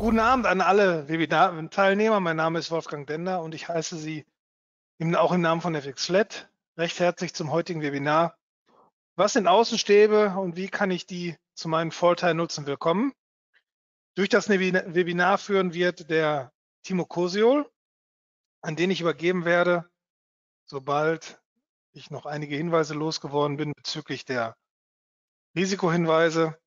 Guten Abend an alle Webinar-Teilnehmer. Mein Name ist Wolfgang Dender und ich heiße Sie auch im Namen von FX-Flat recht herzlich zum heutigen Webinar. Was sind Außenstäbe und wie kann ich die zu meinem Vorteil nutzen? Willkommen. Durch das Webinar führen wird der Timo Kosiol, an den ich übergeben werde, sobald ich noch einige Hinweise losgeworden bin bezüglich der Risikohinweise.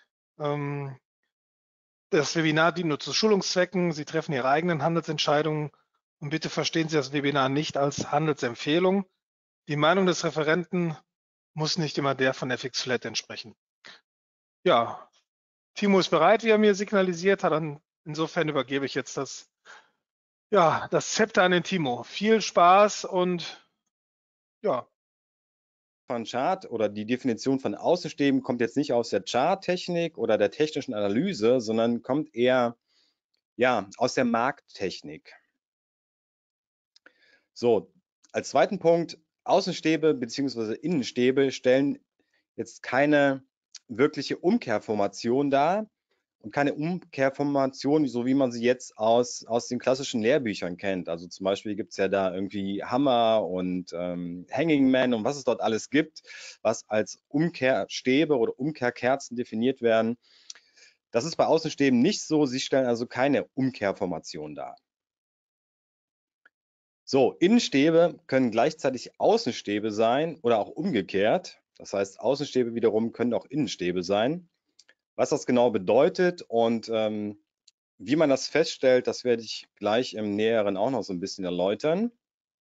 Das Webinar dient nur zu Schulungszwecken. Sie treffen Ihre eigenen Handelsentscheidungen und bitte verstehen Sie das Webinar nicht als Handelsempfehlung. Die Meinung des Referenten muss nicht immer der von FX-Flat entsprechen. Ja, Timo ist bereit, wie er mir signalisiert hat. Insofern übergebe ich jetzt das Zepter an den Timo. Viel Spaß und ja. Von Chart oder die Definition von Außenstäben kommt jetzt nicht aus der Charttechnik oder der technischen Analyse, sondern kommt eher aus der Markttechnik. So, als zweiten Punkt, Außenstäbe bzw. Innenstäbe stellen jetzt keine wirkliche Umkehrformation dar und keine Umkehrformation, so wie man sie jetzt aus den klassischen Lehrbüchern kennt. Also zum Beispiel gibt es ja da irgendwie Hammer und Hanging Man und was es dort alles gibt, was als Umkehrstäbe oder Umkehrkerzen definiert werden. Das ist bei Außenstäben nicht so. Sie stellen also keine Umkehrformation dar. So, Innenstäbe können gleichzeitig Außenstäbe sein oder auch umgekehrt. Das heißt, Außenstäbe wiederum können auch Innenstäbe sein. Was das genau bedeutet und wie man das feststellt, das werde ich gleich im Näheren auch noch so ein bisschen erläutern.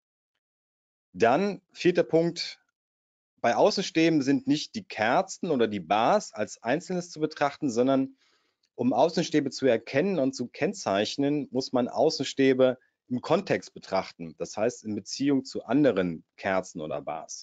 Dann vierter Punkt, bei Außenstäben sind nicht die Kerzen oder die Bars als Einzelnes zu betrachten, sondern um Außenstäbe zu erkennen und zu kennzeichnen, muss man Außenstäbe im Kontext betrachten. Das heißt in Beziehung zu anderen Kerzen oder Bars.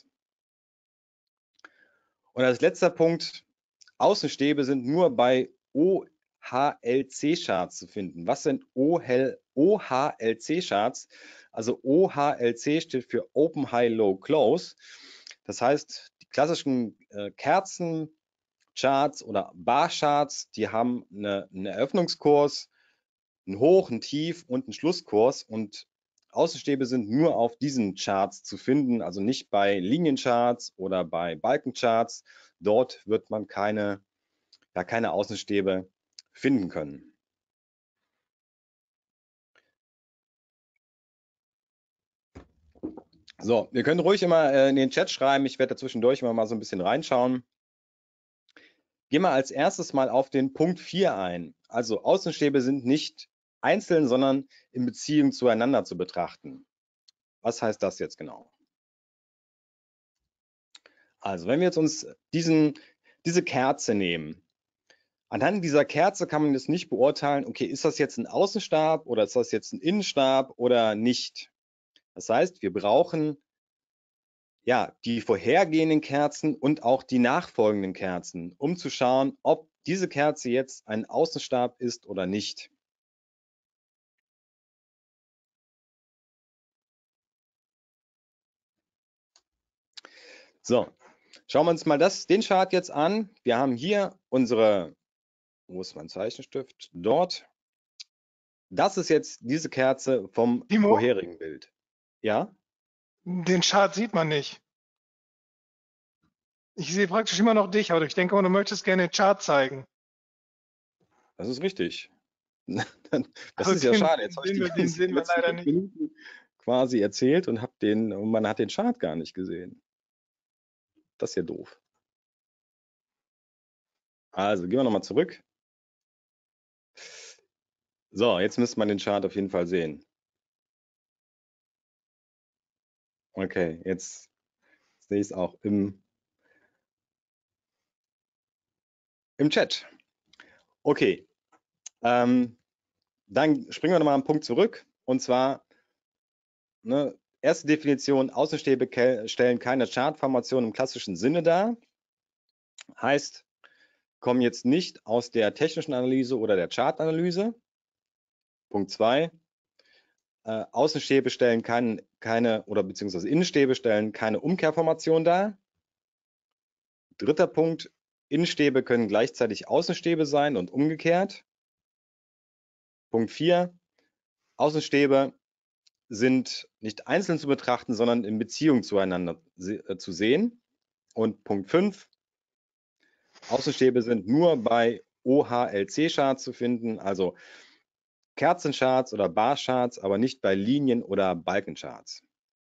Und als letzter Punkt, Außenstäbe sind nur bei OHLC-Charts zu finden. Was sind OHLC-Charts? Also OHLC steht für Open, High, Low, Close. Das heißt, die klassischen Kerzencharts oder Barcharts, die haben einen Eröffnungskurs, einen Hoch-, einen Tief- und einen Schlusskurs. Und Außenstäbe sind nur auf diesen Charts zu finden, also nicht bei Liniencharts oder bei Balkencharts. Dort wird man keine Außenstäbe finden können. So, wir können ruhig immer in den Chat schreiben. Ich werde dazwischendurch immer mal so ein bisschen reinschauen. Gehen wir als erstes mal auf den Punkt 4 ein. Also Außenstäbe sind nicht einzeln, sondern in Beziehung zueinander zu betrachten. Was heißt das jetzt genau? Also, wenn wir jetzt uns diese Kerze nehmen, anhand dieser Kerze kann man jetzt nicht beurteilen, okay, ist das jetzt ein Außenstab oder ist das jetzt ein Innenstab oder nicht? Das heißt, wir brauchen die vorhergehenden Kerzen und auch die nachfolgenden Kerzen, um zu schauen, ob diese Kerze jetzt ein Außenstab ist oder nicht. So, schauen wir uns mal den Chart jetzt an. Wir haben hier wo ist mein Zeichenstift? Dort. Das ist jetzt diese Kerze vom Timo, vorherigen Bild. Ja? den Chart sieht man nicht. Ich sehe praktisch immer noch dich, aber ich denke mal, du möchtest gerne den Chart zeigen. Das ist richtig. Das Also ist ja schade. Jetzt habe ich den die sehen wir letzten leider 5 nicht. Minuten quasi erzählt und man hat den Chart gar nicht gesehen. Das ist ja doof. Also gehen wir nochmal zurück. So, jetzt müsste man den Chart auf jeden Fall sehen. Okay, jetzt sehe ich es auch im Chat. Okay, dann springen wir nochmal einen Punkt zurück. Und zwar, erste Definition, Außenstäbe stellen keine Chartformation im klassischen Sinne dar. Heißt, kommen jetzt nicht aus der technischen Analyse oder der Chartanalyse. Punkt 2, Außenstäbe stellen beziehungsweise Innenstäbe stellen keine Umkehrformation dar. Dritter Punkt, Innenstäbe können gleichzeitig Außenstäbe sein und umgekehrt. Punkt 4, Außenstäbe sind nicht einzeln zu betrachten, sondern in Beziehung zueinander zu sehen. Und Punkt 5, Außenstäbe sind nur bei OHLC-Charts zu finden, also Kerzencharts oder Barcharts, aber nicht bei Linien- oder Balkencharts.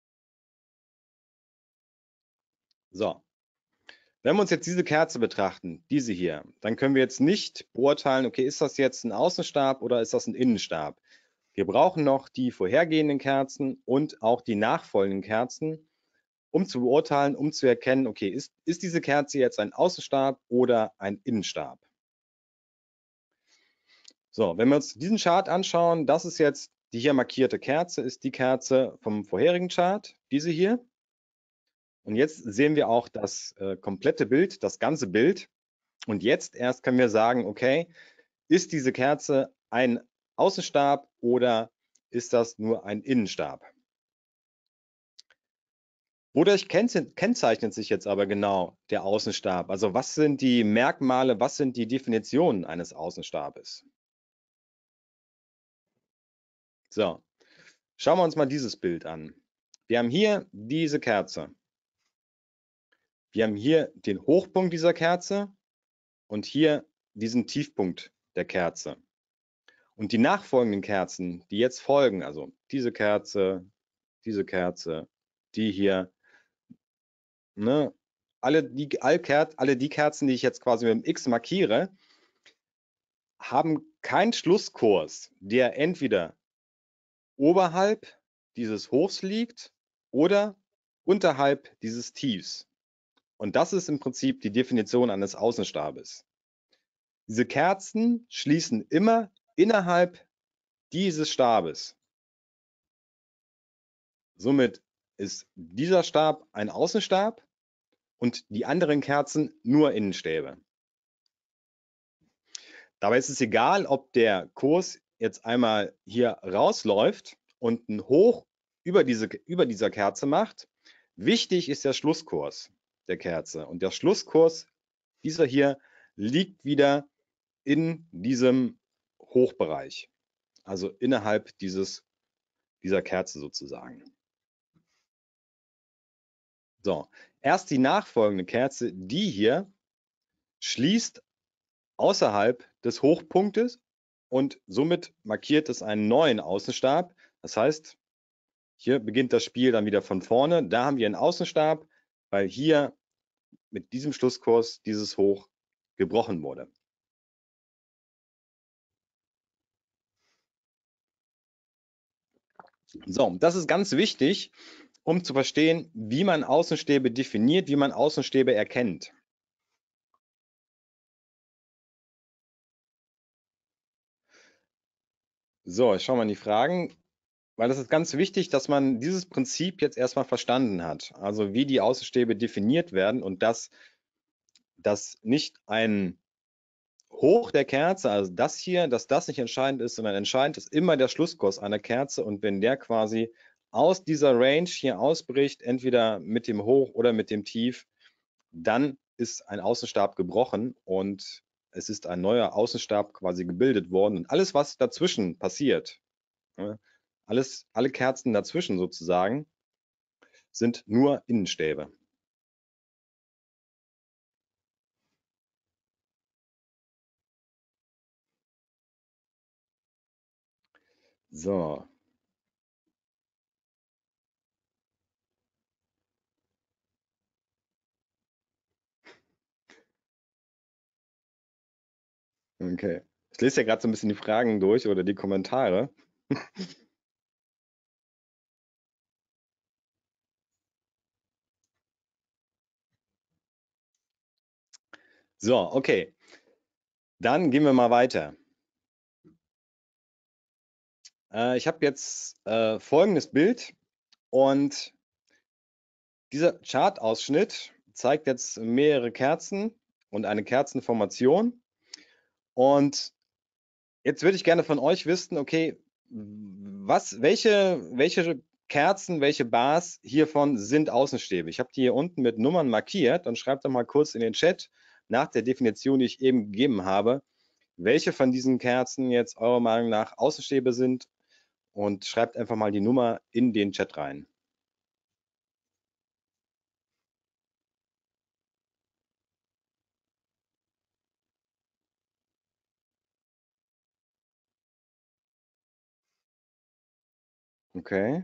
So, wenn wir uns jetzt diese Kerze betrachten, diese hier, dann können wir jetzt nicht beurteilen, okay, ist das jetzt ein Außenstab oder ist das ein Innenstab? Wir brauchen noch die vorhergehenden Kerzen und auch die nachfolgenden Kerzen, um zu beurteilen, um zu erkennen, okay, ist diese Kerze jetzt ein Außenstab oder ein Innenstab? So, wenn wir uns diesen Chart anschauen, das ist jetzt die hier markierte Kerze, ist die Kerze vom vorherigen Chart, diese hier. Und jetzt sehen wir auch das komplette Bild, das ganze Bild. Und jetzt erst können wir sagen, okay, ist diese Kerze ein Außenstab oder ist das nur ein Innenstab? Wodurch kennzeichnet sich jetzt aber genau der Außenstab? Also was sind die Merkmale, was sind die Definitionen eines Außenstabes? So, schauen wir uns mal dieses Bild an. Wir haben hier diese Kerze. Wir haben hier den Hochpunkt dieser Kerze und hier diesen Tiefpunkt der Kerze. Und die nachfolgenden Kerzen, die jetzt folgen, also diese Kerze, die hier, ne, alle die Kerzen, die ich jetzt quasi mit dem X markiere, haben keinen Schlusskurs, der entweder oberhalb dieses Hochs liegt oder unterhalb dieses Tiefs. Und das ist im Prinzip die Definition eines Außenstabes. Diese Kerzen schließen immer innerhalb dieses Stabes. Somit ist dieser Stab ein Außenstab und die anderen Kerzen nur Innenstäbe. Dabei ist es egal, ob der Kurs jetzt einmal hier rausläuft und ein Hoch über dieser Kerze macht. Wichtig ist der Schlusskurs der Kerze. Und der Schlusskurs, dieser hier, liegt wieder in diesem Hochbereich, also innerhalb dieser Kerze sozusagen. So, erst die nachfolgende Kerze, die hier, schließt außerhalb des Hochpunktes und somit markiert es einen neuen Außenstab. Das heißt, hier beginnt das Spiel dann wieder von vorne. Da haben wir einen Außenstab, weil hier mit diesem Schlusskurs dieses Hoch gebrochen wurde. So, das ist ganz wichtig, um zu verstehen, wie man Außenstäbe definiert, wie man Außenstäbe erkennt. So, ich schaue mal in die Fragen, weil das ist ganz wichtig, dass man dieses Prinzip jetzt erstmal verstanden hat. Also wie die Außenstäbe definiert werden und dass nicht ein Hoch der Kerze, also das hier, dass das nicht entscheidend ist, sondern entscheidend ist immer der Schlusskurs einer Kerze und wenn der quasi aus dieser Range hier ausbricht, entweder mit dem Hoch oder mit dem Tief, dann ist ein Außenstab gebrochen und es ist ein neuer Außenstab quasi gebildet worden und alles, was dazwischen passiert, alle Kerzen dazwischen sozusagen, sind nur Innenstäbe. So. Okay. Ich lese ja gerade so ein bisschen die Fragen durch oder die Kommentare. So, okay. Dann gehen wir mal weiter. Ich habe jetzt folgendes Bild und dieser Chartausschnitt zeigt jetzt mehrere Kerzen und eine Kerzenformation. Und jetzt würde ich gerne von euch wissen, okay, welche Kerzen, welche Bars hiervon sind Außenstäbe? Ich habe die hier unten mit Nummern markiert und schreibt doch mal kurz in den Chat nach der Definition, die ich eben gegeben habe, welche von diesen Kerzen jetzt eurer Meinung nach Außenstäbe sind und schreibt einfach mal die Nummer in den Chat rein. Okay.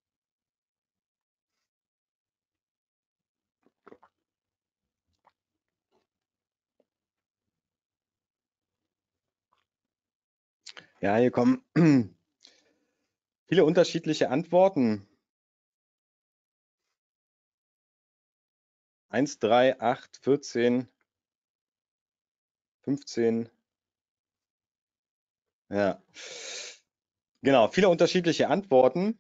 Ja, hier kommen viele unterschiedliche Antworten. 1, 3, 8, 14, 15. Ja. Genau, viele unterschiedliche Antworten.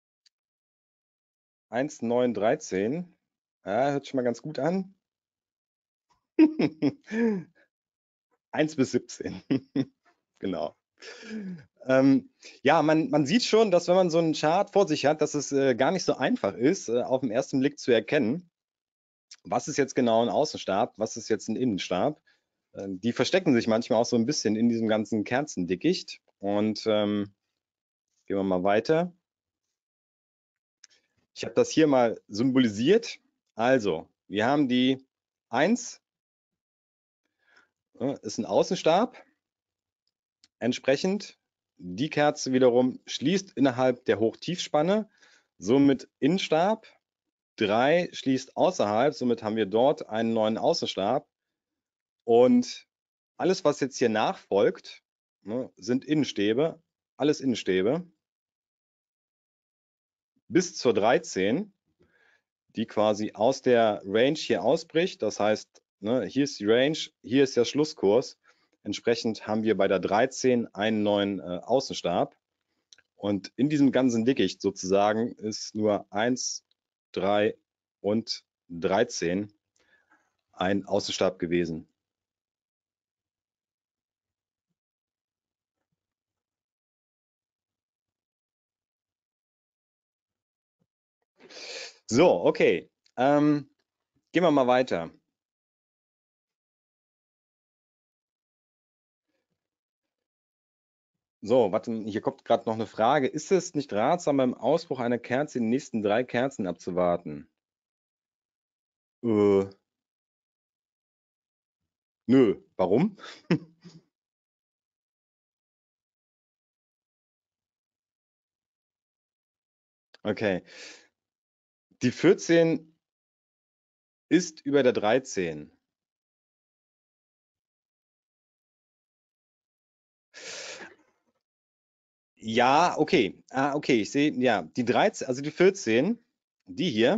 1, 9, 13. Ja, hört schon mal ganz gut an. 1 bis 17. Genau. Ja, man sieht schon, dass wenn man so einen Chart vor sich hat, dass es gar nicht so einfach ist, auf den ersten Blick zu erkennen, was ist jetzt genau ein Außenstab, was ist jetzt ein Innenstab. Die verstecken sich manchmal auch so ein bisschen in diesem ganzen Kerzendickicht. Und gehen wir mal weiter. Ich habe das hier mal symbolisiert. Also, wir haben die 1, ist ein Außenstab. Entsprechend, die Kerze wiederum schließt innerhalb der Hochtiefspanne, somit Innenstab. 3 schließt außerhalb, somit haben wir dort einen neuen Außenstab. Und alles, was jetzt hier nachfolgt, sind Innenstäbe, alles Innenstäbe, bis zur 13, die quasi aus der Range hier ausbricht. Das heißt, hier ist die Range, hier ist der Schlusskurs. Entsprechend haben wir bei der 13 einen neuen Außenstab. Und in diesem ganzen Dickicht sozusagen ist nur 1, 3 und 13 ein Außenstab gewesen. So, okay. Gehen wir mal weiter. So, warte, hier kommt gerade noch eine Frage. Ist es nicht ratsam, beim Ausbruch einer Kerze die nächsten 3 Kerzen abzuwarten? Nö, warum? Okay. Die 14 ist über der 13. Ja, okay. Okay, ich sehe, ja, die 13, also die 14, die hier,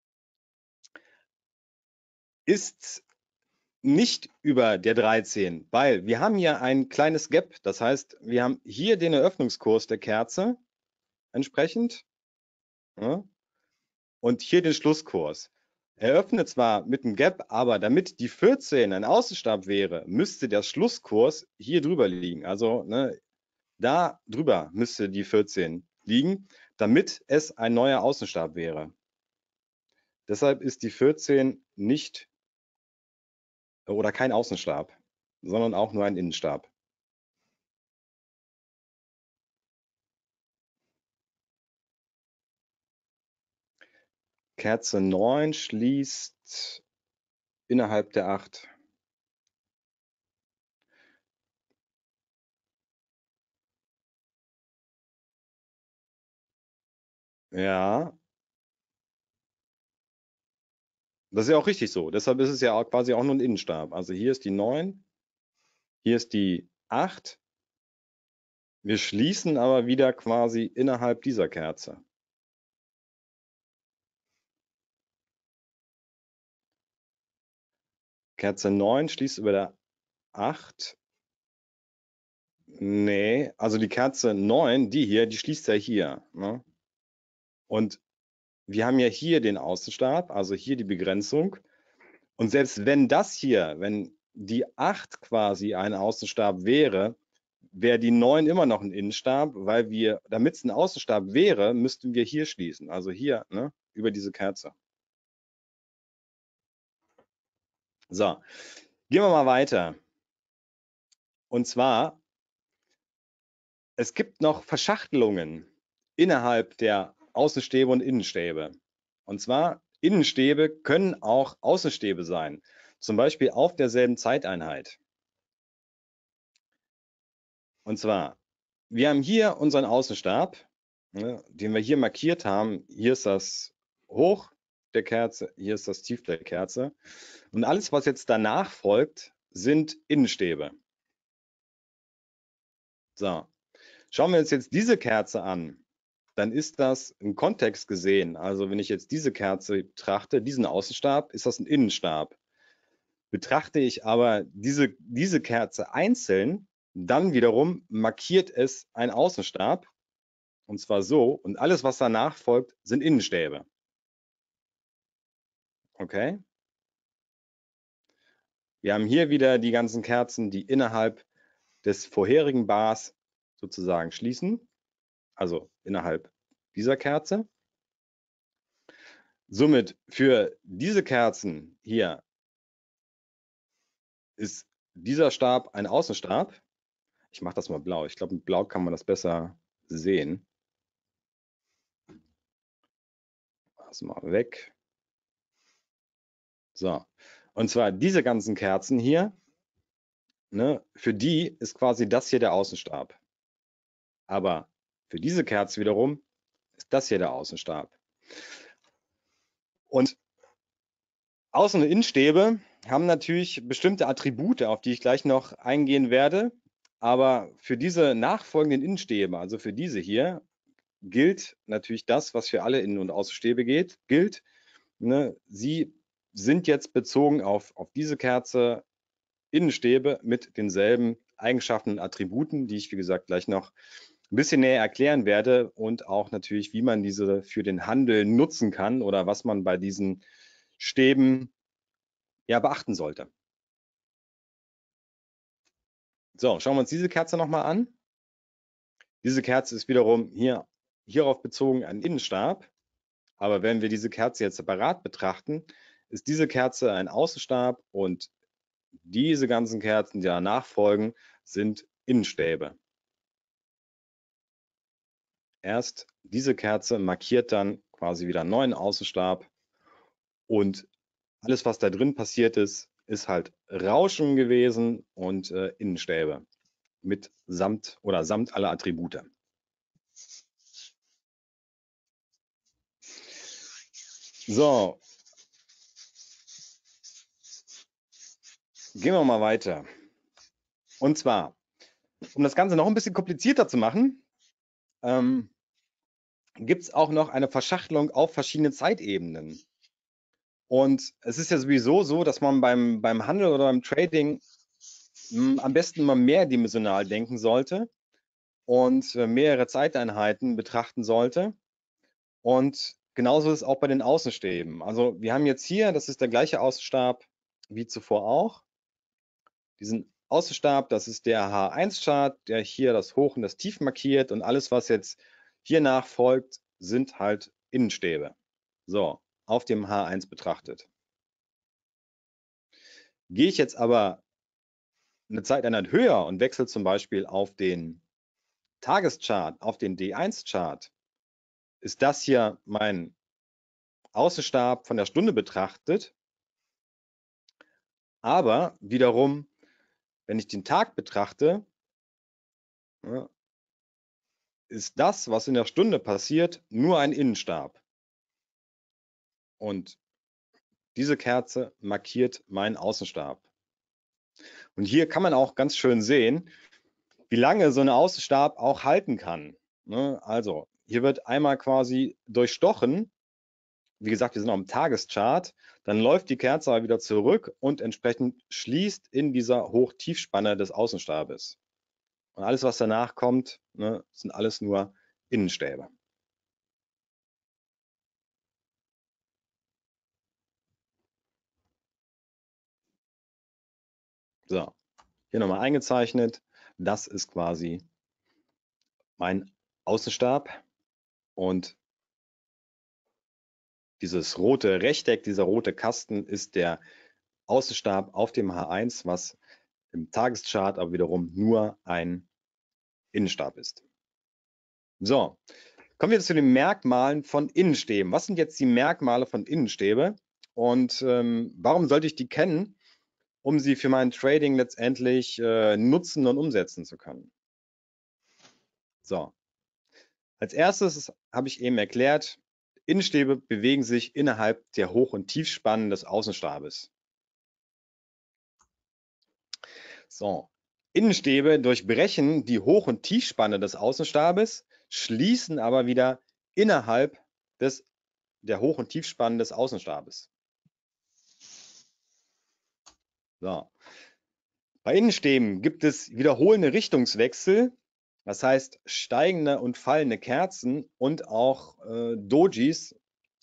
ist nicht über der 13, weil wir haben hier ein kleines Gap. Das heißt, wir haben hier den Eröffnungskurs der Kerze entsprechend, ja, und hier den Schlusskurs. Er öffnet zwar mit einem Gap, aber damit die 14 ein Außenstab wäre, müsste der Schlusskurs hier drüber liegen. Also da drüber müsste die 14 liegen, damit es ein neuer Außenstab wäre. Deshalb ist die 14 nicht oder kein Außenstab, sondern auch nur ein Innenstab. Kerze 9 schließt innerhalb der 8. Ja, das ist ja auch richtig so. Deshalb ist es ja auch quasi auch nur ein Innenstab. Also hier ist die 9, hier ist die 8. Wir schließen aber wieder quasi innerhalb dieser Kerze. Kerze 9 schließt über der 8. Nee, also die Kerze 9, die hier, die schließt ja hier. Ne? Und wir haben ja hier den Außenstab, also hier die Begrenzung. Und selbst wenn das hier, wenn die 8 quasi ein Außenstab wäre, wäre die 9 immer noch ein Innenstab, weil wir, damit es ein Außenstab wäre, müssten wir hier schließen. Also hier, ne, über diese Kerze. So, gehen wir mal weiter. Und zwar, es gibt noch Verschachtelungen innerhalb der Außenstäbe und Innenstäbe. Und zwar, Innenstäbe können auch Außenstäbe sein, zum Beispiel auf derselben Zeiteinheit. Und zwar, wir haben hier unseren Außenstab, den wir hier markiert haben. Hier ist das Hoch der Kerze, hier ist das Tief der Kerze. Und alles, was jetzt danach folgt, sind Innenstäbe. So, schauen wir uns jetzt diese Kerze an, dann ist das im Kontext gesehen. Also wenn ich jetzt diese Kerze betrachte, diesen Außenstab, ist das ein Innenstab. Betrachte ich aber diese Kerze einzeln, dann wiederum markiert es ein Außenstab. Und zwar so. Und alles, was danach folgt, sind Innenstäbe. Okay? Wir haben hier wieder die ganzen Kerzen, die innerhalb des vorherigen Bars sozusagen schließen. Also innerhalb dieser Kerze. Somit für diese Kerzen hier ist dieser Stab ein Außenstab. Ich mache das mal blau. Ich glaube, mit blau kann man das besser sehen. Das mal weg. So, und zwar diese ganzen Kerzen hier, ne, für die ist quasi das hier der Außenstab. Aber für diese Kerze wiederum ist das hier der Außenstab. Und Außen- und Innenstäbe haben natürlich bestimmte Attribute, auf die ich gleich noch eingehen werde. Aber für diese nachfolgenden Innenstäbe, also für diese hier, gilt natürlich das, was für alle Innen- und Außenstäbe gilt. Ne? Sie sind jetzt bezogen auf diese Kerze Innenstäbe mit denselben Eigenschaften und Attributen, die ich, wie gesagt, gleich noch ein bisschen näher erklären werde und auch natürlich, wie man diese für den Handel nutzen kann oder was man bei diesen Stäben ja beachten sollte. So, schauen wir uns diese Kerze nochmal an. Diese Kerze ist wiederum hierauf bezogen ein Innenstab. Aber wenn wir diese Kerze jetzt separat betrachten, ist diese Kerze ein Außenstab und diese ganzen Kerzen, die danach folgen, sind Innenstäbe. Erst diese Kerze markiert dann quasi wieder einen neuen Außenstab und alles, was da drin passiert ist, ist halt Rauschen gewesen und Innenstäbe mit samt aller Attribute. So, gehen wir mal weiter. Und zwar, um das Ganze noch ein bisschen komplizierter zu machen, gibt es auch noch eine Verschachtelung auf verschiedene Zeitebenen. Und es ist ja sowieso so, dass man beim Handel oder beim Trading am besten mal mehrdimensional denken sollte und mehrere Zeiteinheiten betrachten sollte. Und genauso ist es auch bei den Außenstäben. Also wir haben jetzt hier, das ist der gleiche Außenstab wie zuvor auch. Diesen Außenstab, das ist der H1-Chart, der hier das Hoch und das Tief markiert und alles, was jetzt hier nachfolgt, sind halt Innenstäbe. So, auf dem H1 betrachtet. Gehe ich jetzt aber eine Zeiteinheit höher und wechsle zum Beispiel auf den Tageschart, auf den D1-Chart, ist das hier mein Außenstab von der Stunde betrachtet. Aber wiederum, wenn ich den Tag betrachte, ist das, was in der Stunde passiert, nur ein Innenstab. Und diese Kerze markiert meinen Außenstab. Und hier kann man auch ganz schön sehen, wie lange so ein Außenstab auch halten kann. Also hier wird einmal quasi durchstochen. Wie gesagt, wir sind auf dem Tageschart. Dann läuft die Kerze aber wieder zurück und entsprechend schließt in dieser Hoch-Tiefspanne des Außenstabes. Und alles, was danach kommt, sind alles nur Innenstäbe. So, hier nochmal eingezeichnet. Das ist quasi mein Außenstab. Und dieses rote Rechteck, dieser rote Kasten ist der Außenstab auf dem H1, was im Tageschart aber wiederum nur ein Innenstab ist. So, kommen wir jetzt zu den Merkmalen von Innenstäben. Was sind jetzt die Merkmale von Innenstäbe und warum sollte ich die kennen, um sie für mein Trading letztendlich nutzen und umsetzen zu können? So, als erstes habe ich eben erklärt, Innenstäbe bewegen sich innerhalb der Hoch- und Tiefspannen des Außenstabes. So, Innenstäbe durchbrechen die Hoch- und Tiefspanne des Außenstabes, schließen aber wieder innerhalb der Hoch- und Tiefspannen des Außenstabes. So. Bei Innenstäben gibt es wiederholende Richtungswechsel, das heißt steigende und fallende Kerzen und auch Dojis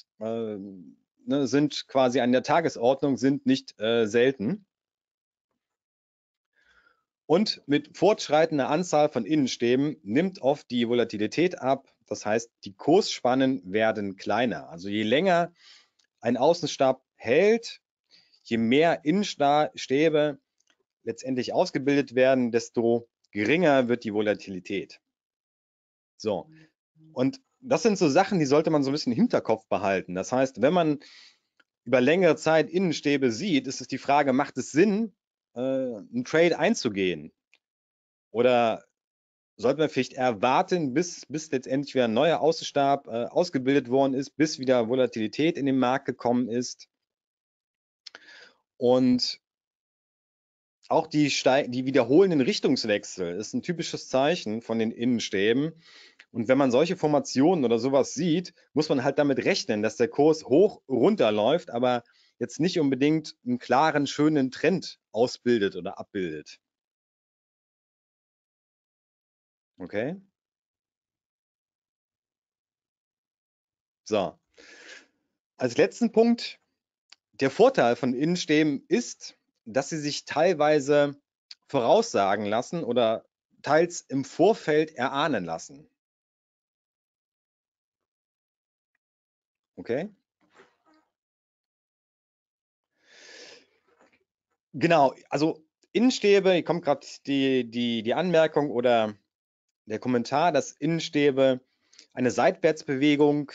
sind quasi an der Tagesordnung, sind nicht selten. Und mit fortschreitender Anzahl von Innenstäben nimmt oft die Volatilität ab. Das heißt, die Kursspannen werden kleiner. Also je länger ein Außenstab hält, je mehr Innenstäbe letztendlich ausgebildet werden, desto geringer wird die Volatilität. So, und das sind so Sachen, die sollte man so ein bisschen im Hinterkopf behalten. Das heißt, wenn man über längere Zeit Innenstäbe sieht, ist es die Frage, macht es Sinn, einen Trade einzugehen? Oder sollte man vielleicht eher warten, bis letztendlich wieder ein neuer Außenstab ausgebildet worden ist, bis wieder Volatilität in den Markt gekommen ist? Und auch die wiederholenden Richtungswechsel ist ein typisches Zeichen von den Innenstäben. Und wenn man solche Formationen oder sowas sieht, muss man halt damit rechnen, dass der Kurs hoch runter läuft, aber jetzt nicht unbedingt einen klaren, schönen Trend ausbildet oder abbildet. Okay? So. Als letzten Punkt, der Vorteil von Innenstäben ist, dass sie sich teilweise voraussagen lassen oder teils im Vorfeld erahnen lassen. Okay? Genau, also Innenstäbe, hier kommt gerade die Anmerkung oder der Kommentar, dass Innenstäbe eine Seitwärtsbewegung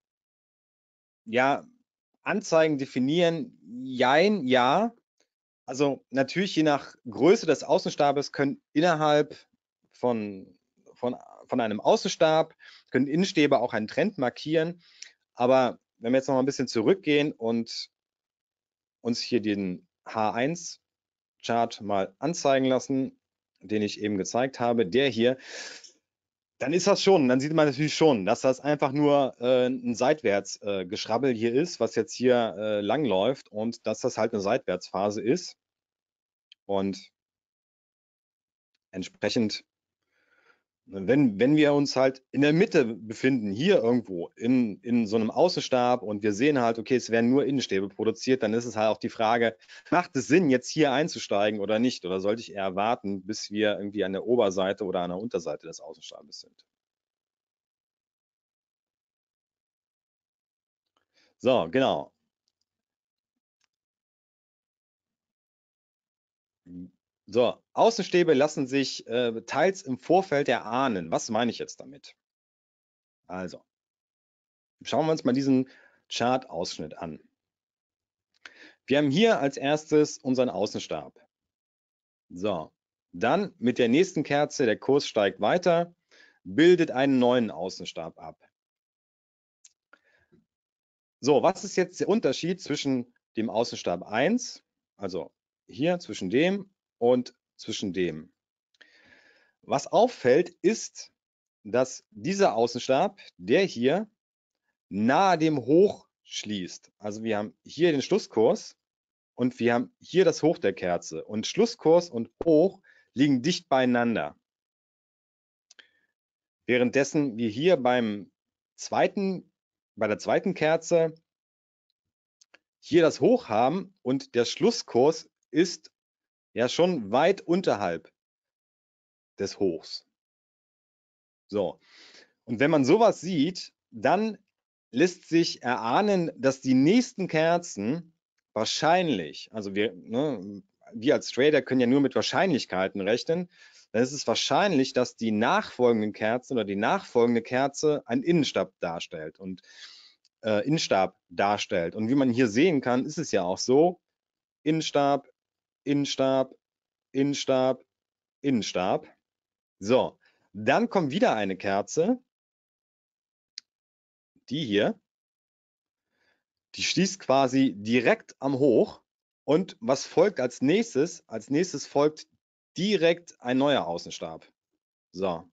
ja anzeigen, definieren. Jein, ja. Also natürlich je nach Größe des Außenstabes können innerhalb von, von, von einem Außenstab, können Innenstäbe auch einen Trend markieren. Aber wenn wir jetzt noch mal ein bisschen zurückgehen und uns hier den H1-Chart mal anzeigen lassen, den ich eben gezeigt habe, der hier, dann ist das schon, dann sieht man natürlich schon, dass das einfach nur ein Seitwärtsgeschrabbel hier ist, was jetzt hier lang läuft und dass das halt eine Seitwärtsphase ist. Und entsprechend, wenn wir uns halt in der Mitte befinden, hier irgendwo in so einem Außenstab und wir sehen halt, okay, es werden nur Innenstäbe produziert, dann ist es halt auch die Frage, macht es Sinn, jetzt hier einzusteigen oder nicht? Oder sollte ich eher warten, bis wir irgendwie an der Oberseite oder an der Unterseite des Außenstabes sind? So, genau. So, Außenstäbe lassen sich teils im Vorfeld erahnen. Was meine ich jetzt damit? Also, schauen wir uns mal diesen Chart-Ausschnitt an. Wir haben hier als erstes unseren Außenstab. So, dann mit der nächsten Kerze, der Kurs steigt weiter, bildet einen neuen Außenstab ab. So, was ist jetzt der Unterschied zwischen dem Außenstab 1, also hier zwischen dem und zwischen dem? Was auffällt, ist, dass dieser Außenstab, der hier, nahe dem Hoch schließt. Also wir haben hier den Schlusskurs und wir haben hier das Hoch der Kerze. Und Schlusskurs und Hoch liegen dicht beieinander. Währenddessen wir hier bei der zweiten Kerze hier das Hoch haben und der Schlusskurs ist ja schon weit unterhalb des Hochs. So, und wenn man sowas sieht, dann lässt sich erahnen, dass die nächsten Kerzen wahrscheinlich, also wir als Trader können ja nur mit Wahrscheinlichkeiten rechnen, dann ist es wahrscheinlich, dass die nachfolgenden Kerzen oder die nachfolgende Kerze einen Innenstab darstellt und Innenstab darstellt. Und wie man hier sehen kann, ist es ja auch so, Innenstab, Innenstab, Innenstab, Innenstab. So, dann kommt wieder eine Kerze, die hier, die schließt quasi direkt am Hoch. Und was folgt als nächstes? Als nächstes folgt direkt ein neuer Außenstab. So.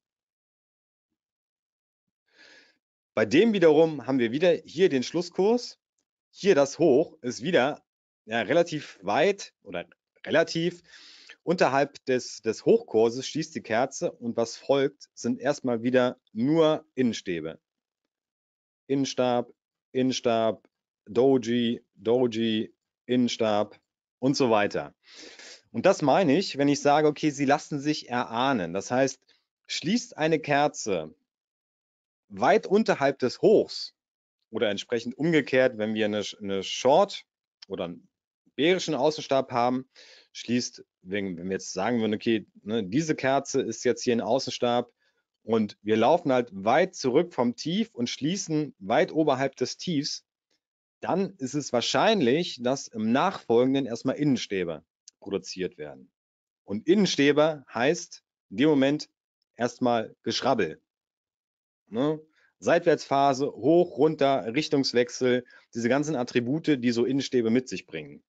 Bei dem wiederum haben wir wieder hier den Schlusskurs. Hier das Hoch ist wieder ja, relativ weit oder relativ unterhalb des Hochkurses schließt die Kerze und was folgt, sind erstmal wieder nur Innenstäbe. Innenstab, Innenstab, Doji, Doji, Innenstab und so weiter. Und das meine ich, wenn ich sage, okay, sie lassen sich erahnen. Das heißt, schließt eine Kerze weit unterhalb des Hochs oder entsprechend umgekehrt, wenn wir eine Short oder einen bärischen Außenstab haben, schließt, wenn wir jetzt sagen würden, okay, ne, diese Kerze ist jetzt hier ein Außenstab und wir laufen halt weit zurück vom Tief und schließen weit oberhalb des Tiefs, dann ist es wahrscheinlich, dass im Nachfolgenden erstmal Innenstäbe produziert werden. Und Innenstäbe heißt in dem Moment erstmal Geschrabbel. Ne? Seitwärtsphase, hoch, runter, Richtungswechsel, diese ganzen Attribute, die so Innenstäbe mit sich bringen.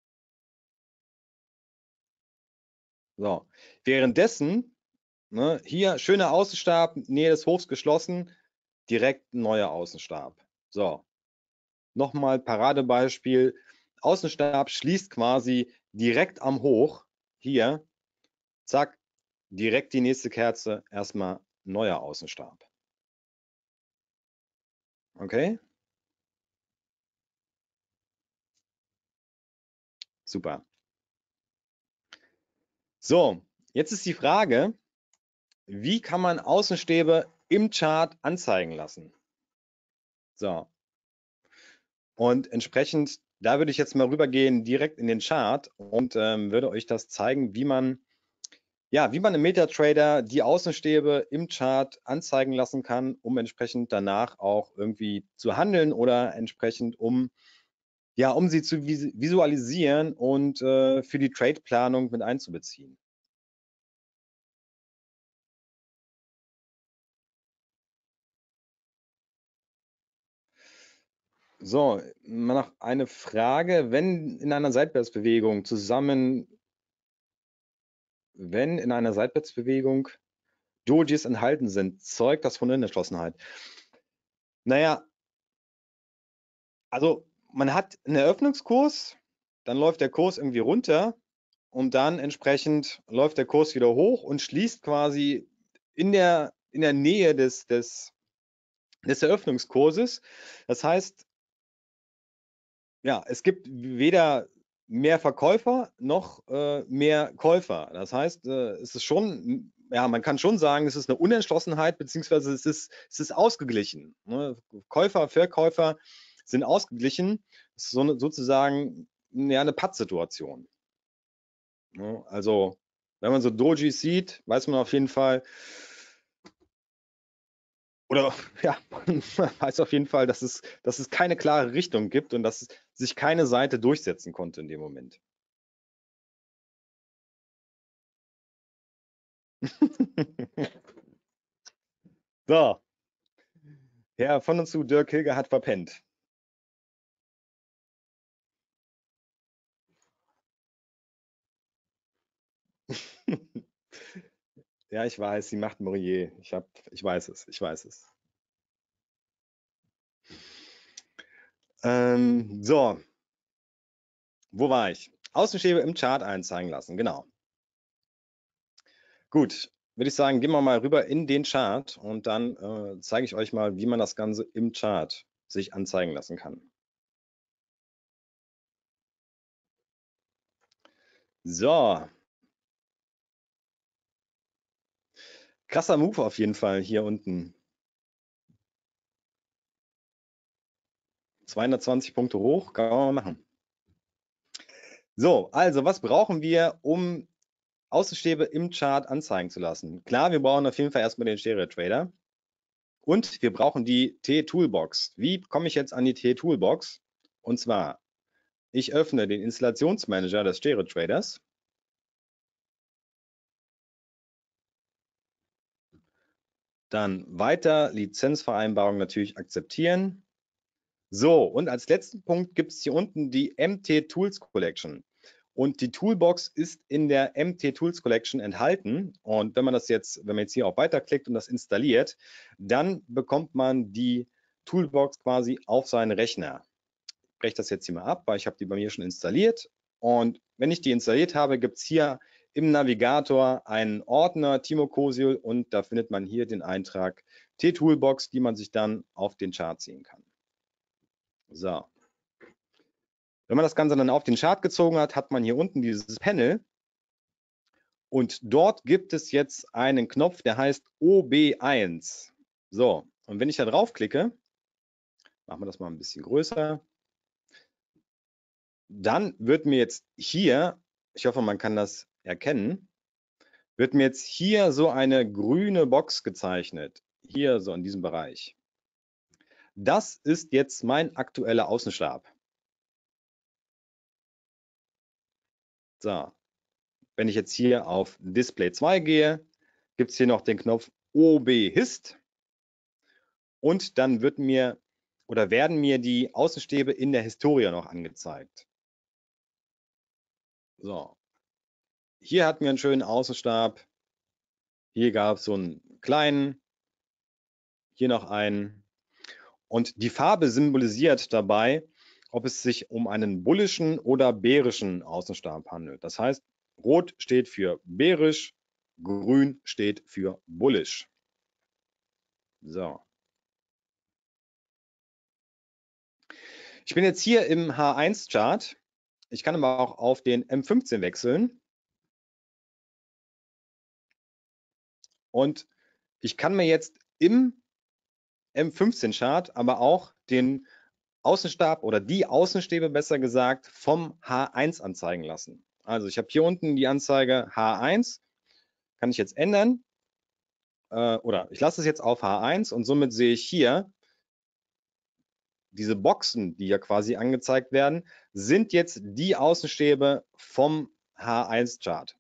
So. Währenddessen, ne, hier schöner Außenstab, Nähe des Hofs geschlossen, direkt ein neuer Außenstab. So. Nochmal Paradebeispiel. Außenstab schließt quasi direkt am Hoch. Hier, zack, direkt die nächste Kerze, erstmal neuer Außenstab. Okay? Super. So, jetzt ist die Frage, wie kann man Außenstäbe im Chart anzeigen lassen? So. Und entsprechend, da würde ich jetzt mal rübergehen direkt in den Chart und würde euch das zeigen, wie man im MetaTrader die Außenstäbe im Chart anzeigen lassen kann, um entsprechend danach auch irgendwie zu handeln oder entsprechend um sie zu visualisieren und für die Trade-Planung mit einzubeziehen. So, noch eine Frage. Wenn in einer Seitwärtsbewegung Dojis enthalten sind, zeugt das von Unentschlossenheit. Naja, also man hat einen Eröffnungskurs, dann läuft der Kurs irgendwie runter und dann entsprechend läuft der Kurs wieder hoch und schließt quasi in der Nähe des Eröffnungskurses. Das heißt, ja, es gibt weder mehr Verkäufer noch mehr Käufer. Das heißt, es ist schon, ja, man kann schon sagen, es ist eine Unentschlossenheit, beziehungsweise es ist ausgeglichen. Ne? Käufer, Verkäufer sind ausgeglichen. Es ist sozusagen ja, eine Pattsituation. Ne? Also, wenn man so Dojis sieht, weiß man auf jeden Fall, oder ja, man weiß auf jeden Fall, dass es keine klare Richtung gibt und dass sich keine Seite durchsetzen konnte in dem Moment. So, Herr von und zu Dirk Hilger hat verpennt. Ja, ich weiß, sie macht Morier. Ich weiß es. So, wo war ich? Außenstäbe im Chart einzeigen lassen, genau. Gut, würde ich sagen, gehen wir mal rüber in den Chart und dann zeige ich euch mal, wie man das Ganze im Chart sich anzeigen lassen kann. So. Krasser Move auf jeden Fall hier unten. 220 Punkte hoch, kann man mal machen. So, also was brauchen wir, um Außenstäbe im Chart anzeigen zu lassen? Klar, wir brauchen auf jeden Fall erstmal den Stereo Trader und wir brauchen die T-Toolbox. Wie komme ich jetzt an die T-Toolbox? Und zwar, ich öffne den Installationsmanager des Stereo Traders. Dann weiter Lizenzvereinbarung natürlich akzeptieren. So, und als letzten Punkt gibt es hier unten die MT Tools Collection. Und die Toolbox ist in der MT Tools Collection enthalten. Und wenn man jetzt hier auf Weiter klickt und das installiert, dann bekommt man die Toolbox quasi auf seinen Rechner. Ich breche das jetzt hier mal ab, weil ich habe die bei mir schon installiert. Und wenn ich die installiert habe, gibt es hier im Navigator einen Ordner Timo Kosil und da findet man hier den Eintrag T-Toolbox, die man sich dann auf den Chart ziehen kann. So. Wenn man das Ganze dann auf den Chart gezogen hat, hat man hier unten dieses Panel und dort gibt es jetzt einen Knopf, der heißt OB1. So, und wenn ich da drauf klicke, machen wir das mal ein bisschen größer, dann wird mir jetzt hier, ich hoffe, man kann das erkennen, wird mir jetzt hier so eine grüne Box gezeichnet, hier so in diesem Bereich. Das ist jetzt mein aktueller Außenstab. So, wenn ich jetzt hier auf Display 2 gehe, gibt es hier noch den Knopf OB Hist und dann wird mir oder werden mir die Außenstäbe in der Historie noch angezeigt. So, hier hatten wir einen schönen Außenstab. Hier gab es so einen kleinen, hier noch einen. Und die Farbe symbolisiert dabei, ob es sich um einen bullischen oder bärischen Außenstab handelt. Das heißt, rot steht für bärisch, grün steht für bullisch. So. Ich bin jetzt hier im H1-Chart. Ich kann aber auch auf den M15 wechseln. Und ich kann mir jetzt im M15-Chart aber auch den Außenstab oder die Außenstäbe besser gesagt vom H1 anzeigen lassen. Also ich habe hier unten die Anzeige H1, kann ich jetzt ändern oder ich lasse es jetzt auf H1 und somit sehe ich hier diese Boxen, die ja quasi angezeigt werden, sind jetzt die Außenstäbe vom H1-Chart.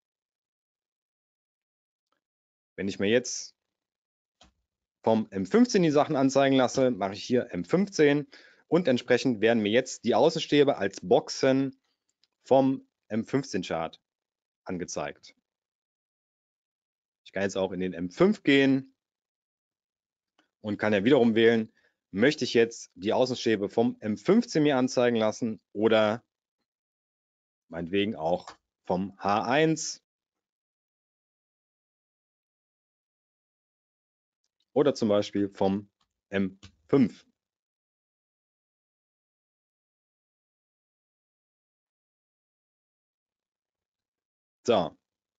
Wenn ich mir jetzt vom M15 die Sachen anzeigen lasse, mache ich hier M15 und entsprechend werden mir jetzt die Außenstäbe als Boxen vom M15-Chart angezeigt. Ich kann jetzt auch in den M5 gehen und kann ja wiederum wählen, möchte ich jetzt die Außenstäbe vom M15 mir anzeigen lassen oder meinetwegen auch vom H1 oder zum Beispiel vom M5. So.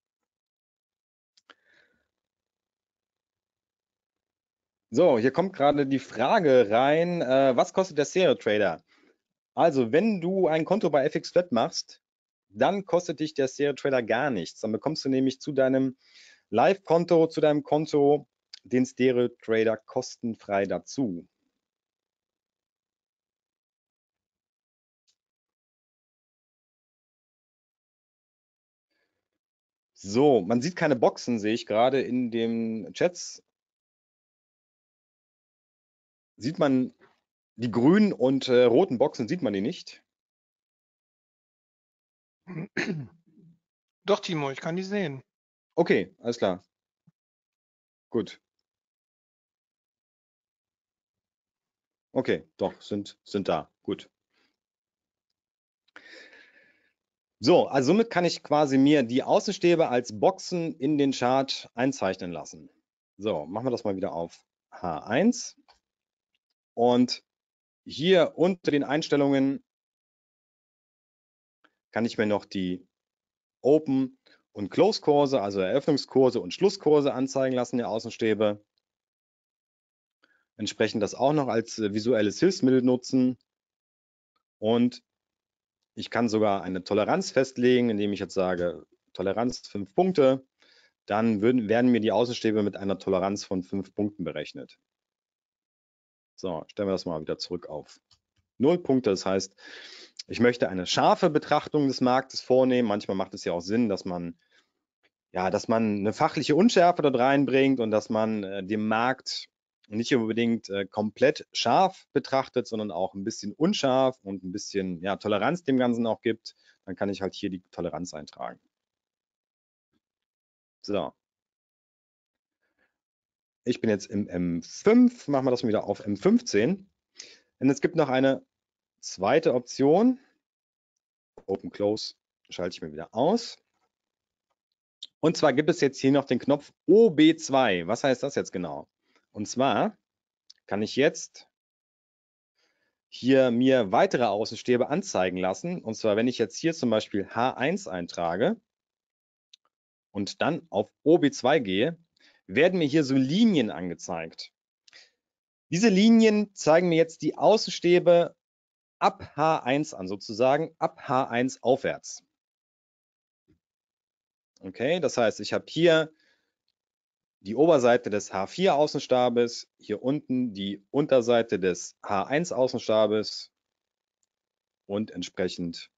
So, hier kommt gerade die Frage rein, was kostet der Stereo Trader? Also, wenn du ein Konto bei FXFlat machst, dann kostet dich der Stereo Trader gar nichts. Dann bekommst du nämlich zu deinem Live-Konto, zu deinem Konto den Stereo Trader kostenfrei dazu. So, man sieht keine Boxen, sehe ich gerade in den Chats. Sieht man die grünen und roten Boxen, sieht man die nicht? Doch, Timo, ich kann die sehen. Okay, alles klar. Gut. Okay, doch, sind da. Gut. So, also somit kann ich quasi mir die Außenstäbe als Boxen in den Chart einzeichnen lassen. So, machen wir das mal wieder auf H1. Und hier unter den Einstellungen kann ich mir noch die Open- und Close-Kurse, also Eröffnungskurse und Schlusskurse anzeigen lassen, der Außenstäbe. Entsprechend das auch noch als visuelles Hilfsmittel nutzen. Und Ich kann sogar eine Toleranz festlegen, indem ich jetzt sage, Toleranz 5 Punkte. Dann werden mir die Außenstäbe mit einer Toleranz von 5 Punkten berechnet. So, stellen wir das mal wieder zurück auf 0 Punkte. Das heißt, ich möchte eine scharfe Betrachtung des Marktes vornehmen. Manchmal macht es ja auch Sinn, dass man eine fachliche Unschärfe dort reinbringt und dass man den Markt nicht unbedingt komplett scharf betrachtet, sondern auch ein bisschen unscharf und ein bisschen Toleranz dem Ganzen auch gibt. Dann kann ich halt hier die Toleranz eintragen. So. Ich bin jetzt im M5, machen wir das mal wieder auf M15. Und es gibt noch eine zweite Option. Open Close schalte ich mir wieder aus. Und zwar gibt es jetzt hier noch den Knopf OB2. Was heißt das jetzt genau? Und zwar kann ich jetzt hier mir weitere Außenstäbe anzeigen lassen. Und zwar, wenn ich jetzt hier zum Beispiel H1 eintrage und dann auf OB2 gehe, werden mir hier so Linien angezeigt. Diese Linien zeigen mir jetzt die Außenstäbe ab H1 an, sozusagen ab H1 aufwärts. Okay, das heißt, ich habe hier die Oberseite des H4 Außenstabes, hier unten die Unterseite des H1 Außenstabes und entsprechend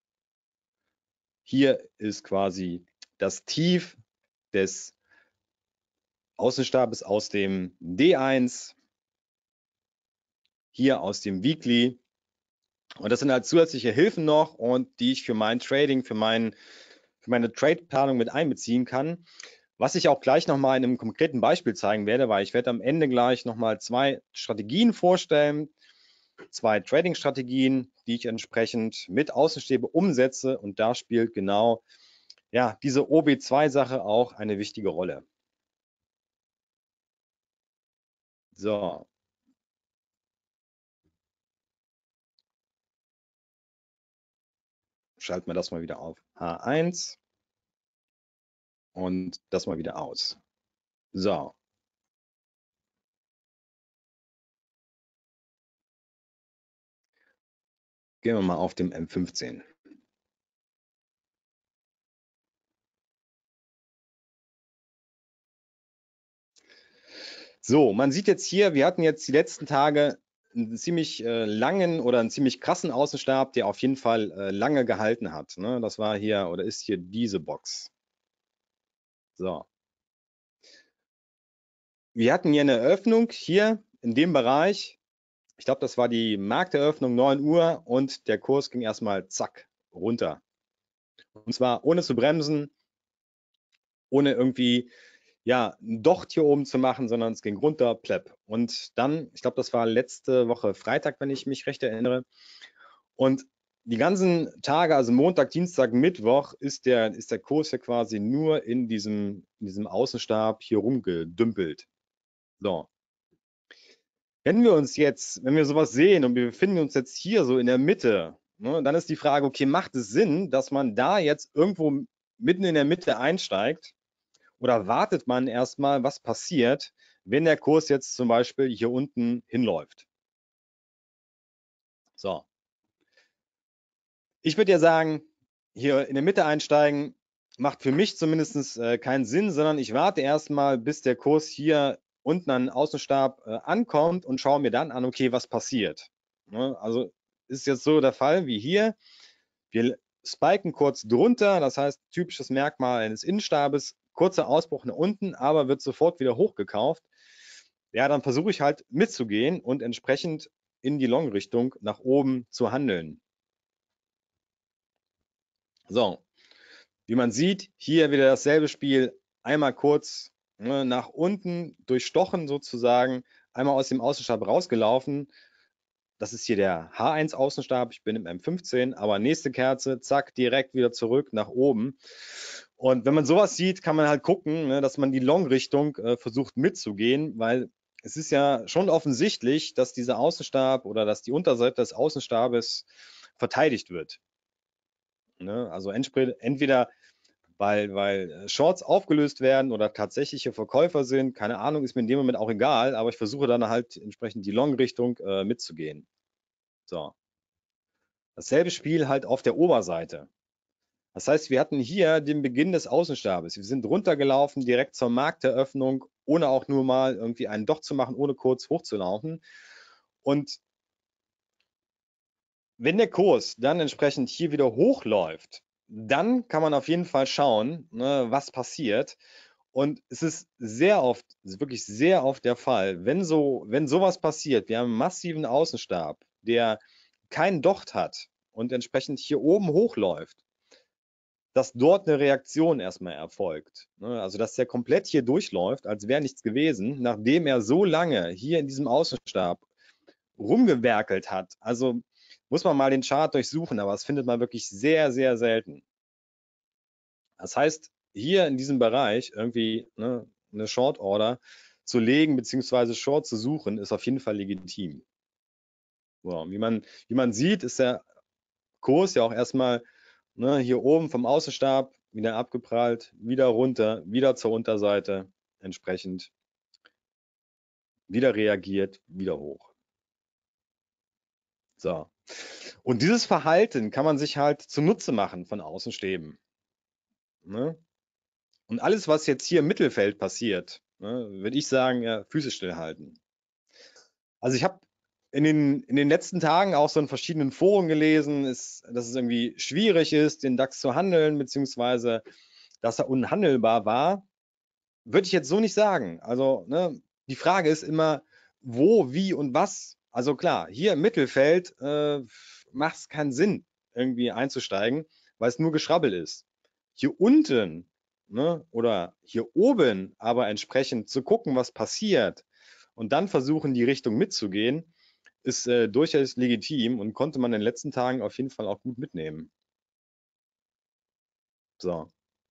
hier ist quasi das Tief des Außenstabes aus dem D1, hier aus dem Weekly. Und das sind halt zusätzliche Hilfen noch und die ich für mein Trading, für meine Trade-Planung mit einbeziehen kann. Was ich auch gleich nochmal in einem konkreten Beispiel zeigen werde, weil ich werde am Ende gleich nochmal 2 Strategien vorstellen, 2 Trading-Strategien, die ich entsprechend mit Außenstäbe umsetze und da spielt genau diese OB2-Sache auch eine wichtige Rolle. So. Schalten wir das mal wieder auf H1 und das mal wieder aus. So. Gehen wir mal auf dem M15. So, man sieht jetzt hier, wir hatten jetzt die letzten Tage einen ziemlich langen oder einen ziemlich krassen Außenstab, der auf jeden Fall lange gehalten hat. Ne? Das war hier oder ist hier diese Box. So. Wir hatten hier eine Eröffnung hier in dem Bereich. Ich glaube, das war die Markteröffnung 9 Uhr und der Kurs ging erstmal zack runter. Und zwar ohne zu bremsen, ohne irgendwie ein Docht hier oben zu machen, sondern es ging runter, plepp. Und dann, ich glaube, das war letzte Woche Freitag, wenn ich mich recht erinnere. Und die ganzen Tage, also Montag, Dienstag, Mittwoch, ist der Kurs ja quasi nur in diesem Außenstab hier rumgedümpelt. So. Wenn wir sowas sehen und wir befinden uns jetzt hier so in der Mitte, ne, dann ist die Frage, okay, macht es Sinn, dass man da jetzt irgendwo mitten in der Mitte einsteigt? Oder wartet man erstmal, was passiert, wenn der Kurs jetzt zum Beispiel hier unten hinläuft? So. Ich würde ja sagen, hier in der Mitte einsteigen macht für mich zumindest keinen Sinn, sondern ich warte erstmal, bis der Kurs hier unten an den Außenstab ankommt und schaue mir dann an, okay, was passiert. Ne? Also ist jetzt so der Fall wie hier. Wir spiken kurz drunter, das heißt typisches Merkmal eines Innenstabes, kurzer Ausbruch nach unten, aber wird sofort wieder hochgekauft. Ja, dann versuche ich halt mitzugehen und entsprechend in die Long-Richtung nach oben zu handeln. So, wie man sieht, hier wieder dasselbe Spiel, einmal kurz nach unten durchstochen sozusagen, einmal aus dem Außenstab rausgelaufen. Das ist hier der H1 Außenstab, ich bin im M15, aber nächste Kerze, zack, direkt wieder zurück nach oben. Und wenn man sowas sieht, kann man halt gucken, dass man die Long-Richtung versucht mitzugehen, weil es ist ja schon offensichtlich, dass dieser Außenstab oder dass die Unterseite des Außenstabes verteidigt wird. Ne? Also entweder weil Shorts aufgelöst werden oder tatsächliche Verkäufer sind, keine Ahnung, ist mir in dem Moment auch egal, aber ich versuche dann halt entsprechend die Long-Richtung mitzugehen. So. Dasselbe Spiel halt auf der Oberseite. Das heißt, wir hatten hier den Beginn des Außenstabes. Wir sind runtergelaufen direkt zur Markteröffnung, ohne auch nur mal irgendwie einen Docht zu machen, ohne kurz hochzulaufen. Und wenn der Kurs dann entsprechend hier wieder hochläuft, dann kann man auf jeden Fall schauen, ne, was passiert. Und es ist sehr oft, wirklich sehr oft der Fall, wenn sowas passiert, wir haben einen massiven Außenstab, der keinen Docht hat und entsprechend hier oben hochläuft, dass dort eine Reaktion erstmal erfolgt. Also, dass der komplett hier durchläuft, als wäre nichts gewesen, nachdem er so lange hier in diesem Außenstab rumgewerkelt hat. Also muss man mal den Chart durchsuchen, aber das findet man wirklich sehr, sehr selten. Das heißt, hier in diesem Bereich irgendwie eine Short Order zu legen beziehungsweise Short zu suchen, ist auf jeden Fall legitim. So, wie man sieht, ist der Kurs ja auch erstmal hier oben vom Außenstab wieder abgeprallt, wieder runter, wieder zur Unterseite entsprechend, wieder reagiert, wieder hoch. So. Und dieses Verhalten kann man sich halt zunutze machen von Außenstäben. Ne? Und alles, was jetzt hier im Mittelfeld passiert, ne, würde ich sagen, ja, Füße stillhalten. Also ich habe in den letzten Tagen auch so in verschiedenen Foren gelesen, dass es irgendwie schwierig ist, den DAX zu handeln, beziehungsweise dass er unhandelbar war. Würde ich jetzt so nicht sagen. Also ne, die Frage ist immer, wo, wie und was. Also klar, hier im Mittelfeld macht es keinen Sinn, irgendwie einzusteigen, weil es nur Geschrabbel ist. Hier unten ne, oder hier oben aber entsprechend zu gucken, was passiert und dann versuchen, die Richtung mitzugehen, ist durchaus legitim und konnte man in den letzten Tagen auf jeden Fall auch gut mitnehmen. So.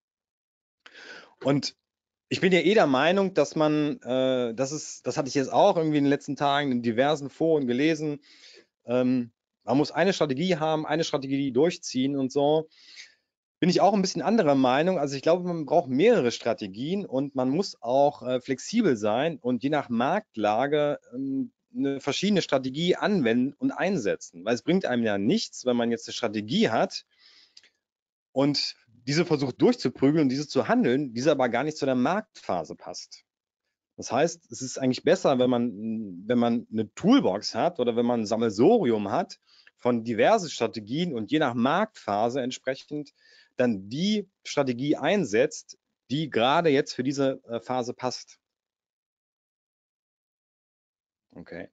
Und ich bin ja eh der Meinung, dass man, das hatte ich jetzt auch irgendwie in den letzten Tagen in diversen Foren gelesen, man muss eine Strategie haben, eine Strategie durchziehen und so. Bin ich auch ein bisschen anderer Meinung. Also ich glaube, man braucht mehrere Strategien und man muss auch flexibel sein und je nach Marktlage eine verschiedene Strategie anwenden und einsetzen. Weil es bringt einem ja nichts, wenn man jetzt eine Strategie hat und diese versucht durchzuprügeln und diese zu handeln, diese aber gar nicht zu der Marktphase passt. Das heißt, es ist eigentlich besser, wenn man eine Toolbox hat oder wenn man ein Sammelsurium hat von diversen Strategien und je nach Marktphase entsprechend dann die Strategie einsetzt, die gerade jetzt für diese Phase passt. Okay.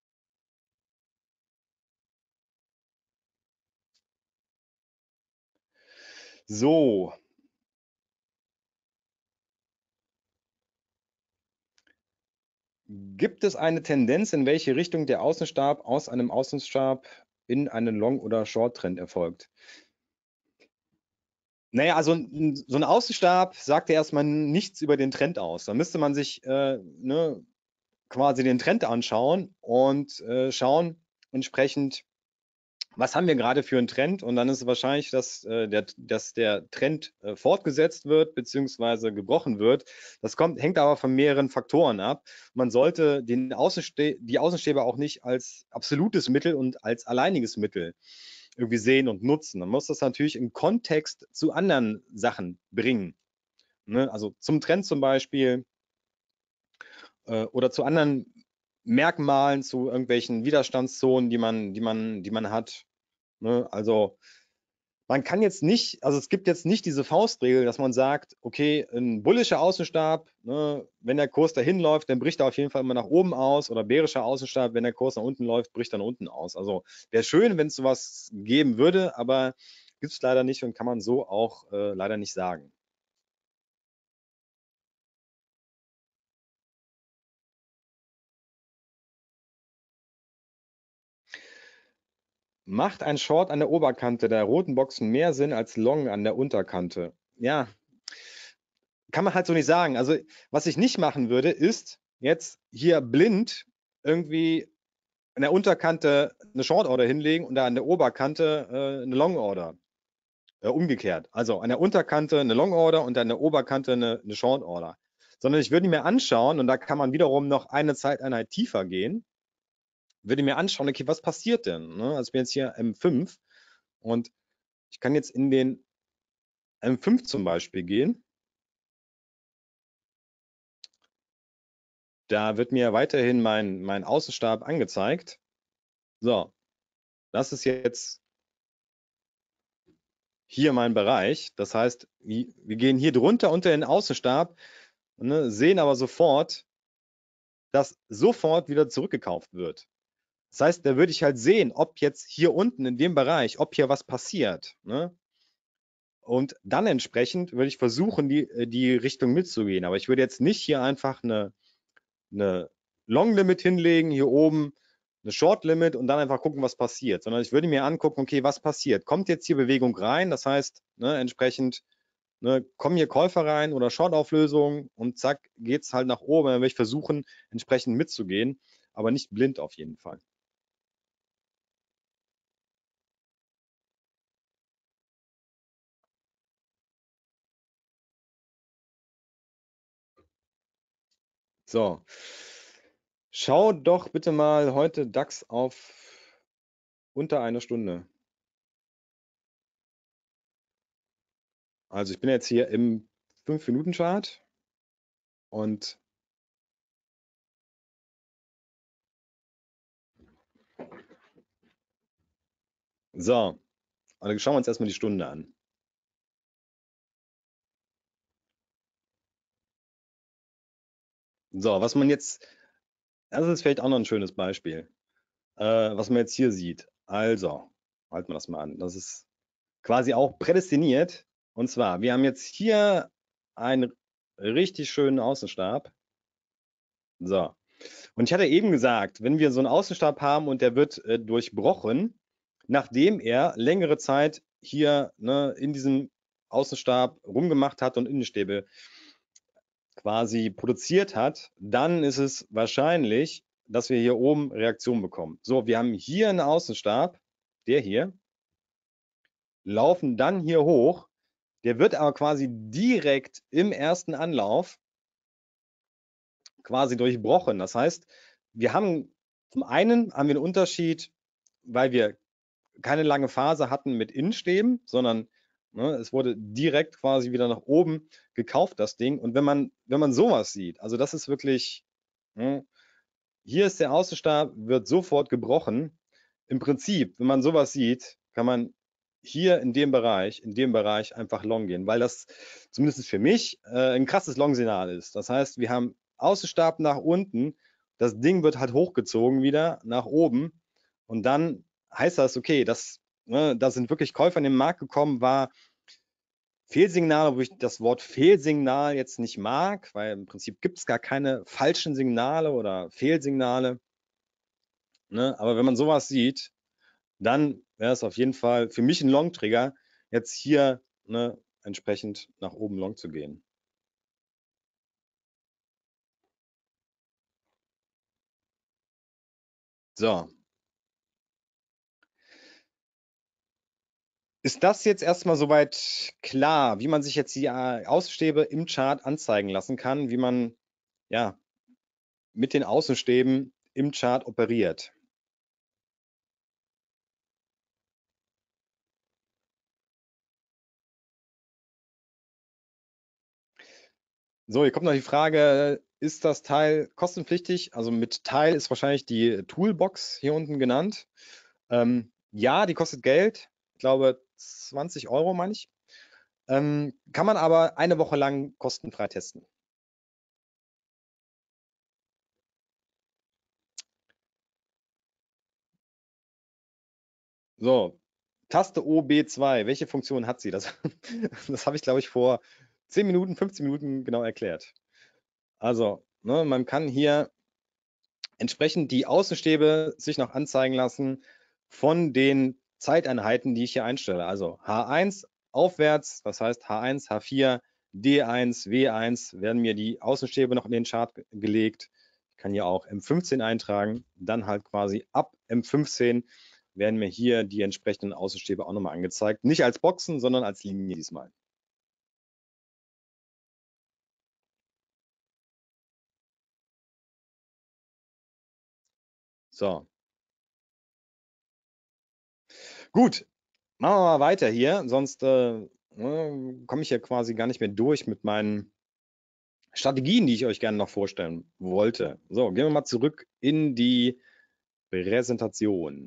So. Gibt es eine Tendenz, in welche Richtung der Außenstab aus einem Außenstab in einen Long- oder Short-Trend erfolgt? Naja, also so ein Außenstab sagt ja erstmal nichts über den Trend aus. Da müsste man sich quasi den Trend anschauen und schauen entsprechend, was haben wir gerade für einen Trend? Und dann ist es wahrscheinlich, dass der Trend fortgesetzt wird bzw. gebrochen wird. Das hängt aber von mehreren Faktoren ab. Man sollte die Außenstäbe auch nicht als absolutes Mittel und als alleiniges Mittel irgendwie sehen und nutzen. Man muss das natürlich im Kontext zu anderen Sachen bringen. Ne? Also zum Trend zum Beispiel oder zu anderen Merkmalen, zu irgendwelchen Widerstandszonen, die man hat. Ne? Also man kann jetzt nicht, also es gibt jetzt nicht diese Faustregel, dass man sagt, okay, ein bullischer Außenstab, ne, wenn der Kurs dahin läuft, dann bricht er auf jeden Fall immer nach oben aus oder bärischer Außenstab, wenn der Kurs nach unten läuft, bricht er nach unten aus. Also wäre schön, wenn es sowas geben würde, aber gibt es leider nicht und kann man so auch leider nicht sagen. Macht ein Short an der Oberkante der roten Boxen mehr Sinn als Long an der Unterkante? Ja, kann man halt so nicht sagen. Also, was ich nicht machen würde, ist jetzt hier blind irgendwie an der Unterkante eine Short Order hinlegen und da an der Oberkante eine Long Order. Umgekehrt. Also an der Unterkante eine Long Order und an der Oberkante eine Short Order. Sondern ich würde mir anschauen, und da kann man wiederum noch eine Zeiteinheit tiefer gehen, würde mir anschauen, okay, was passiert denn? Ne? Also ich bin jetzt hier M5 Und ich kann jetzt in den M5 zum Beispiel gehen. Da wird mir weiterhin mein Außenstab angezeigt. So, das ist jetzt hier mein Bereich. Das heißt, wir gehen hier drunter unter den Außenstab, ne, sehen aber sofort, dass sofort wieder zurückgekauft wird. Das heißt, da würde ich halt sehen, ob jetzt hier unten in dem Bereich, ob hier was passiert. Ne? Und dann entsprechend würde ich versuchen, die Richtung mitzugehen. Aber ich würde jetzt nicht hier einfach eine Long Limit hinlegen, hier oben eine Short Limit und dann einfach gucken, was passiert. Sondern ich würde mir angucken, okay, was passiert? Kommt jetzt hier Bewegung rein? Das heißt, ne, entsprechend kommen hier Käufer rein oder Short-Auflösungen und zack, geht es halt nach oben. Dann werde ich versuchen, entsprechend mitzugehen, aber nicht blind auf jeden Fall. So, schau doch bitte mal heute DAX auf unter eine Stunde. Also ich bin jetzt hier im 5-Minuten-Chart und so, also schauen wir uns erstmal die Stunde an. So, was man jetzt, das ist vielleicht auch noch ein schönes Beispiel, was man jetzt hier sieht. Also, halten wir das mal an. Das ist quasi auch prädestiniert. Und zwar, wir haben jetzt hier einen richtig schönen Außenstab. So. Und ich hatte eben gesagt, wenn wir so einen Außenstab haben und der wird durchbrochen, nachdem er längere Zeit hier in diesem Außenstab rumgemacht hat und Innenstäbe quasi produziert hat, dann ist es wahrscheinlich, dass wir hier oben Reaktion bekommen. So, wir haben hier einen Außenstab, der hier, laufen dann hier hoch. Der wird aber quasi direkt im ersten Anlauf quasi durchbrochen. Das heißt, wir haben zum einen haben wir einen Unterschied, weil wir keine lange Phase hatten mit Innenstäben, sondern es wurde direkt quasi wieder nach oben gekauft, das Ding. Und wenn man sowas sieht, also das ist wirklich, hier ist der Außenstab, wird sofort gebrochen. Im Prinzip, wenn man sowas sieht, kann man hier in dem Bereich einfach long gehen, weil das zumindest für mich ein krasses Long-Signal ist. Das heißt, wir haben Außenstab nach unten, das Ding wird halt hochgezogen wieder nach oben und dann heißt das, okay, da sind wirklich Käufer in den Markt gekommen, war Fehlsignale, wo ich das Wort Fehlsignal jetzt nicht mag, weil im Prinzip gibt es gar keine falschen Signale oder Fehlsignale. Ne? Aber wenn man sowas sieht, dann wäre es auf jeden Fall für mich ein Long-Trigger, jetzt hier entsprechend nach oben long zu gehen. So. Ist das jetzt erstmal soweit klar, wie man sich jetzt die Außenstäbe im Chart anzeigen lassen kann, wie man ja mit den Außenstäben im Chart operiert? So, hier kommt noch die Frage, ist das Teil kostenpflichtig? Also mit Teil ist wahrscheinlich die Toolbox hier unten genannt. Ja, die kostet Geld. Ich glaube 20 Euro, meine ich. Kann man aber eine Woche lang kostenfrei testen. So, Taste OB2, welche Funktion hat sie? Das habe ich, glaube ich, vor 10 Minuten, 15 Minuten genau erklärt. Also, man kann hier entsprechend die Außenstäbe sich noch anzeigen lassen von den Zeiteinheiten, die ich hier einstelle. Also H1 aufwärts, das heißt H1, H4, D1, W1 werden mir die Außenstäbe noch in den Chart gelegt. Ich kann hier auch M15 eintragen, dann halt quasi ab M15 werden mir hier die entsprechenden Außenstäbe auch nochmal angezeigt. Nicht als Boxen, sondern als Linie diesmal. So. Gut, Machen wir mal weiter hier, sonst komme ich ja quasi gar nicht mehr durch mit meinen Strategien, die ich euch gerne noch vorstellen wollte. So, gehen wir mal zurück in die Präsentation.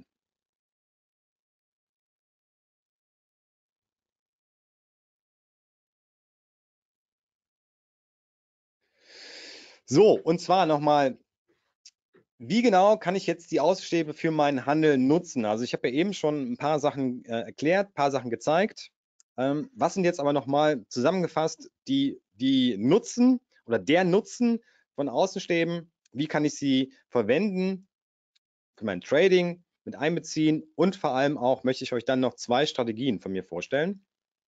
So, und zwar nochmal, wie genau kann ich jetzt die Außenstäbe für meinen Handel nutzen? Also ich habe ja eben schon ein paar Sachen erklärt, ein paar Sachen gezeigt. Was sind jetzt aber nochmal zusammengefasst die Nutzen oder der Nutzen von Außenstäben? Wie kann ich sie verwenden für mein Trading mit einbeziehen? Und vor allem auch möchte ich euch dann noch 2 Strategien von mir vorstellen.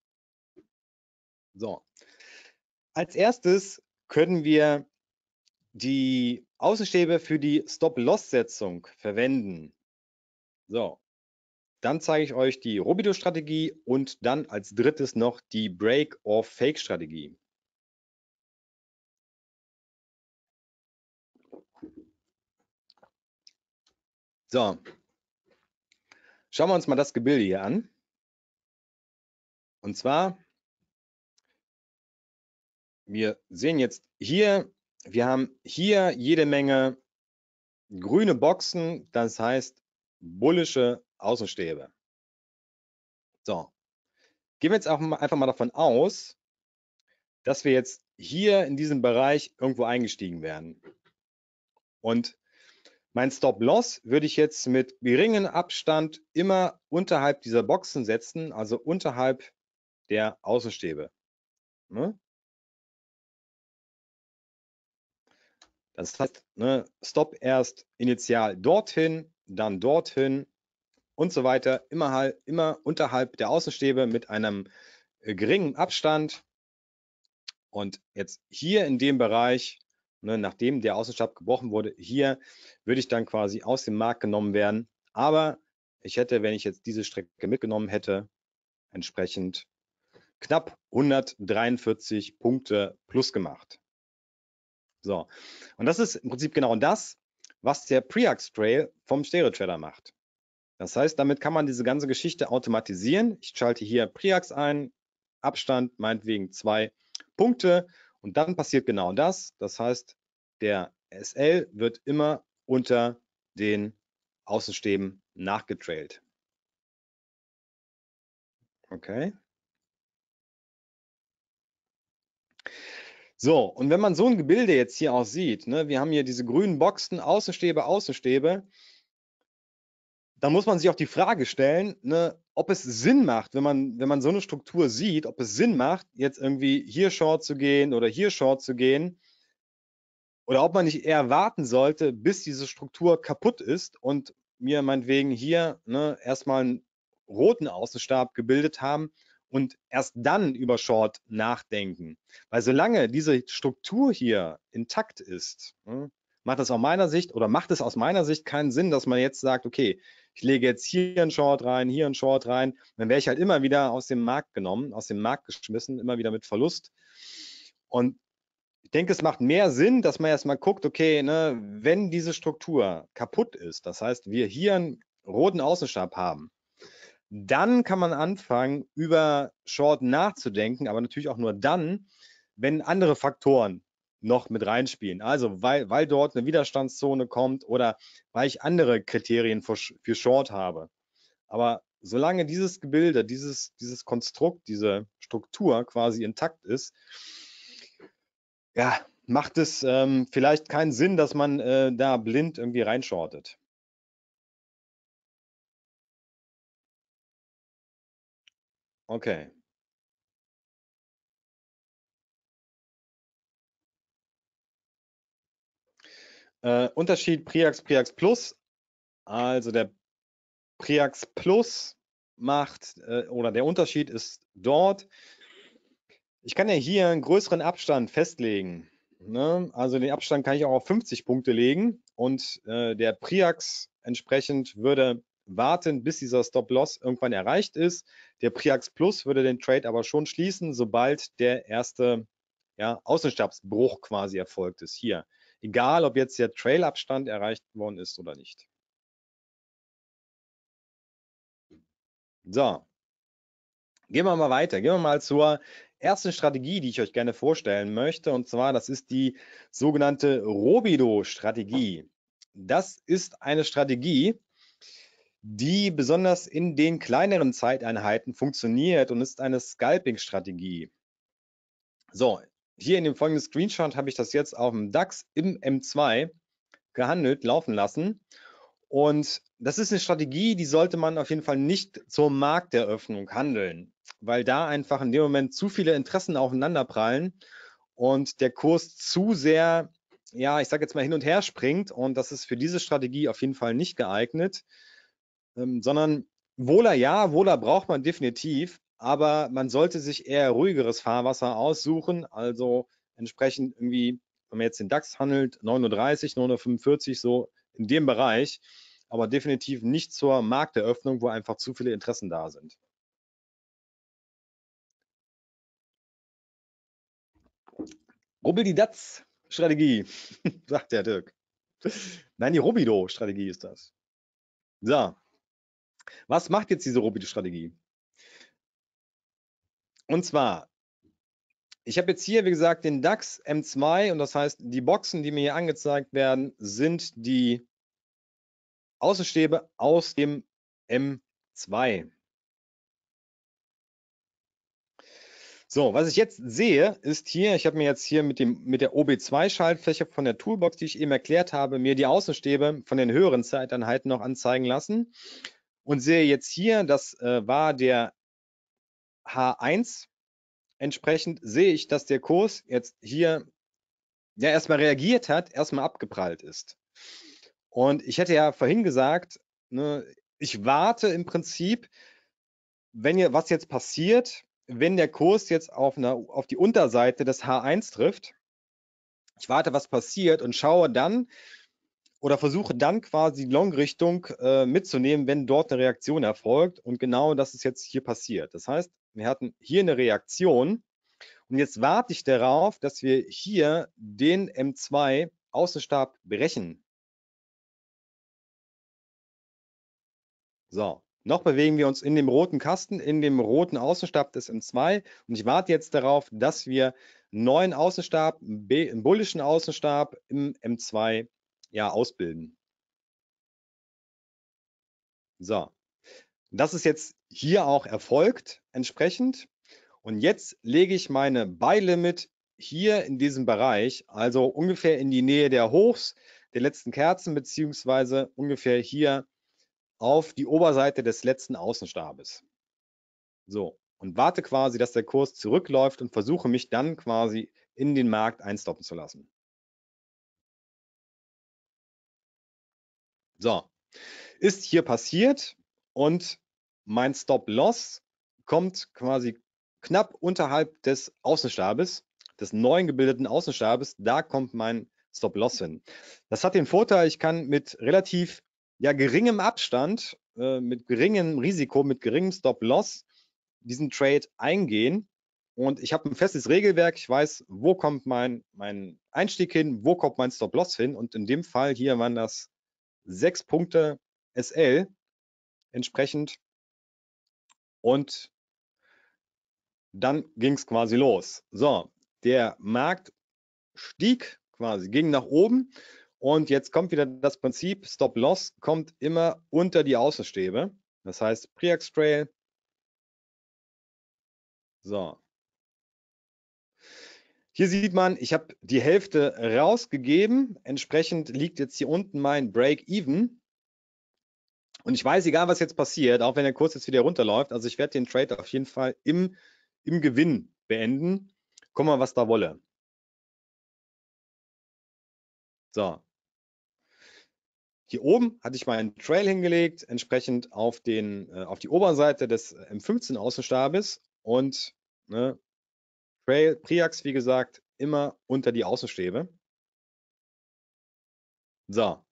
So, als erstes können wir die Außenstäbe für die Stop-Loss-Setzung verwenden. So, dann zeige ich euch die Robido-Strategie und dann als drittes noch die Break-or-Fake-Strategie. So, schauen wir uns mal das Gebilde hier an. Und zwar, wir sehen jetzt hier, wir haben hier jede Menge grüne Boxen, das heißt bullische Außenstäbe. So, gehen wir jetzt auch einfach mal davon aus, dass wir jetzt hier in diesem Bereich irgendwo eingestiegen werden. Und mein Stop-Loss würde ich jetzt mit geringem Abstand immer unterhalb dieser Boxen setzen, also unterhalb der Außenstäbe. Ne? Das heißt, ne, Stop erst initial dorthin, dann dorthin und so weiter, immer unterhalb der Außenstäbe mit einem geringen Abstand. Und jetzt hier in dem Bereich, ne, nachdem der Außenstab gebrochen wurde, hier würde ich dann quasi aus dem Markt genommen werden. Aber ich hätte, wenn ich jetzt diese Strecke mitgenommen hätte, entsprechend knapp 143 Punkte plus gemacht. So, und das ist im Prinzip genau das, was der Preax Trail vom Stereo Trader macht. Das heißt, damit kann man diese ganze Geschichte automatisieren. Ich schalte hier Preax ein, Abstand meinetwegen 2 Punkte und dann passiert genau das. Das heißt, der SL wird immer unter den Außenstäben nachgetrailt. Okay. So, und wenn man so ein Gebilde jetzt hier auch sieht, ne, wir haben hier diese grünen Boxen, Außenstäbe, Außenstäbe, dann muss man sich auch die Frage stellen, ne, ob es Sinn macht, wenn man so eine Struktur sieht, ob es Sinn macht, jetzt irgendwie hier Short zu gehen oder hier Short zu gehen oder ob man nicht eher warten sollte, bis diese Struktur kaputt ist und mir meinetwegen hier ne, erstmal einen roten Außenstab gebildet haben und erst dann über Short nachdenken. Weil solange diese Struktur hier intakt ist, ne, macht es aus meiner Sicht keinen Sinn, dass man jetzt sagt, okay, ich lege jetzt hier einen Short rein, hier einen Short rein, dann wäre ich halt immer wieder aus dem Markt genommen, aus dem Markt geschmissen, immer wieder mit Verlust. Und ich denke, es macht mehr Sinn, dass man erstmal guckt, okay, ne, wenn diese Struktur kaputt ist, das heißt, wir hier einen roten Außenstab haben, dann kann man anfangen, über Short nachzudenken, aber natürlich auch nur dann, wenn andere Faktoren noch mit reinspielen. Also weil dort eine Widerstandszone kommt oder weil ich andere Kriterien für Short habe. Aber solange dieses Gebilde, dieses Konstrukt, diese Struktur quasi intakt ist, ja, macht es vielleicht keinen Sinn, dass man da blind irgendwie reinshortet. Okay. Unterschied Preax Plus. Also der Preax Plus macht, oder der Unterschied ist dort, ich kann ja hier einen größeren Abstand festlegen. Ne? Also den Abstand kann ich auch auf 50 Punkte legen und der Preax entsprechend würde warten, bis dieser Stop-Loss irgendwann erreicht ist. Der Preax Plus würde den Trade aber schon schließen, sobald der erste Außenstabsbruch quasi erfolgt ist hier. Egal, ob jetzt der Trail-Abstand erreicht worden ist oder nicht. So, Gehen wir mal weiter. Gehen wir mal zur ersten Strategie, die ich euch gerne vorstellen möchte. Und zwar, das ist die sogenannte Robido-Strategie. Das ist eine Strategie, die besonders in den kleineren Zeiteinheiten funktioniert und ist eine Scalping-Strategie. So, hier in dem folgenden Screenshot habe ich das jetzt auf dem DAX im M2 gehandelt, laufen lassen. Und das ist eine Strategie, die sollte man auf jeden Fall nicht zur Markteröffnung handeln, weil da einfach in dem Moment zu viele Interessen aufeinanderprallen und der Kurs zu sehr, ja, ich sage jetzt mal hin und her springt, und das ist für diese Strategie auf jeden Fall nicht geeignet, sondern Wohler ja, Wohler braucht man definitiv, aber man sollte sich eher ruhigeres Fahrwasser aussuchen, also entsprechend irgendwie, wenn man jetzt den DAX handelt, 9:30 Uhr, 9:45 Uhr, so in dem Bereich, aber definitiv nicht zur Markteröffnung, wo einfach zu viele Interessen da sind. Rubbel die DAX-Strategie, sagt der Dirk. Nein, die Robido-Strategie ist das. So, was macht jetzt diese Robido-Strategie? Und zwar, ich habe jetzt hier, wie gesagt, den DAX M2 und das heißt, die Boxen, die mir hier angezeigt werden, sind die Außenstäbe aus dem M2. So, was ich jetzt sehe, ist hier, ich habe mir jetzt hier mit der OB2-Schaltfläche von der Toolbox, die ich eben erklärt habe, mir die Außenstäbe von den höheren Zeiteinheiten noch anzeigen lassen und sehe jetzt hier, das war der H1. Entsprechend sehe ich, dass der Kurs jetzt hier ja erstmal reagiert hat, erstmal abgeprallt ist. Und ich hätte ja vorhin gesagt, ne, ich warte im Prinzip, was jetzt passiert, wenn der Kurs jetzt auf die Unterseite des H1 trifft. Ich warte, was passiert und schaue dann oder versuche dann quasi die Long-Richtung mitzunehmen, wenn dort eine Reaktion erfolgt. Und genau das ist jetzt hier passiert. Das heißt, wir hatten hier eine Reaktion und jetzt warte ich darauf, dass wir hier den M2 Außenstab brechen. So, noch bewegen wir uns in dem roten Kasten, in dem roten Außenstab des M2 und ich warte jetzt darauf, dass wir einen neuen Außenstab, einen bullischen Außenstab im M2 ja, ausbilden. So, das ist jetzt hier auch erfolgt entsprechend und jetzt lege ich meine Buy Limit hier in diesem Bereich, also ungefähr in die Nähe der Hochs der letzten Kerzen beziehungsweise ungefähr hier auf die Oberseite des letzten Außenstabes. So, und warte quasi, dass der Kurs zurückläuft und versuche mich dann quasi in den Markt einstoppen zu lassen. So, ist hier passiert und mein Stop-Loss kommt quasi knapp unterhalb des Außenstabes, des neuen gebildeten Außenstabes, da kommt mein Stop-Loss hin. Das hat den Vorteil, ich kann mit relativ geringem Abstand, mit geringem Risiko, mit geringem Stop-Loss diesen Trade eingehen und ich habe ein festes Regelwerk. Ich weiß, wo kommt mein Einstieg hin, wo kommt mein Stop-Loss hin und in dem Fall hier waren das 6 Punkte SL entsprechend und dann ging es quasi los. So, der Markt stieg quasi, ging nach oben und jetzt kommt wieder das Prinzip, Stop-Loss kommt immer unter die Außenstäbe. Das heißt Pre-Ax Trail. So. Hier sieht man, ich habe die Hälfte rausgegeben. Entsprechend liegt jetzt hier unten mein Break-Even. Und ich weiß, egal was jetzt passiert, auch wenn der Kurs jetzt wieder runterläuft, also ich werde den Trade auf jeden Fall im Gewinn beenden. Guck mal, was da wolle. So. Hier oben hatte ich meinen Trail hingelegt, entsprechend auf die Oberseite des M15 Außenstabes und ne, Trail, Priax, wie gesagt, immer unter die Außenstäbe. So.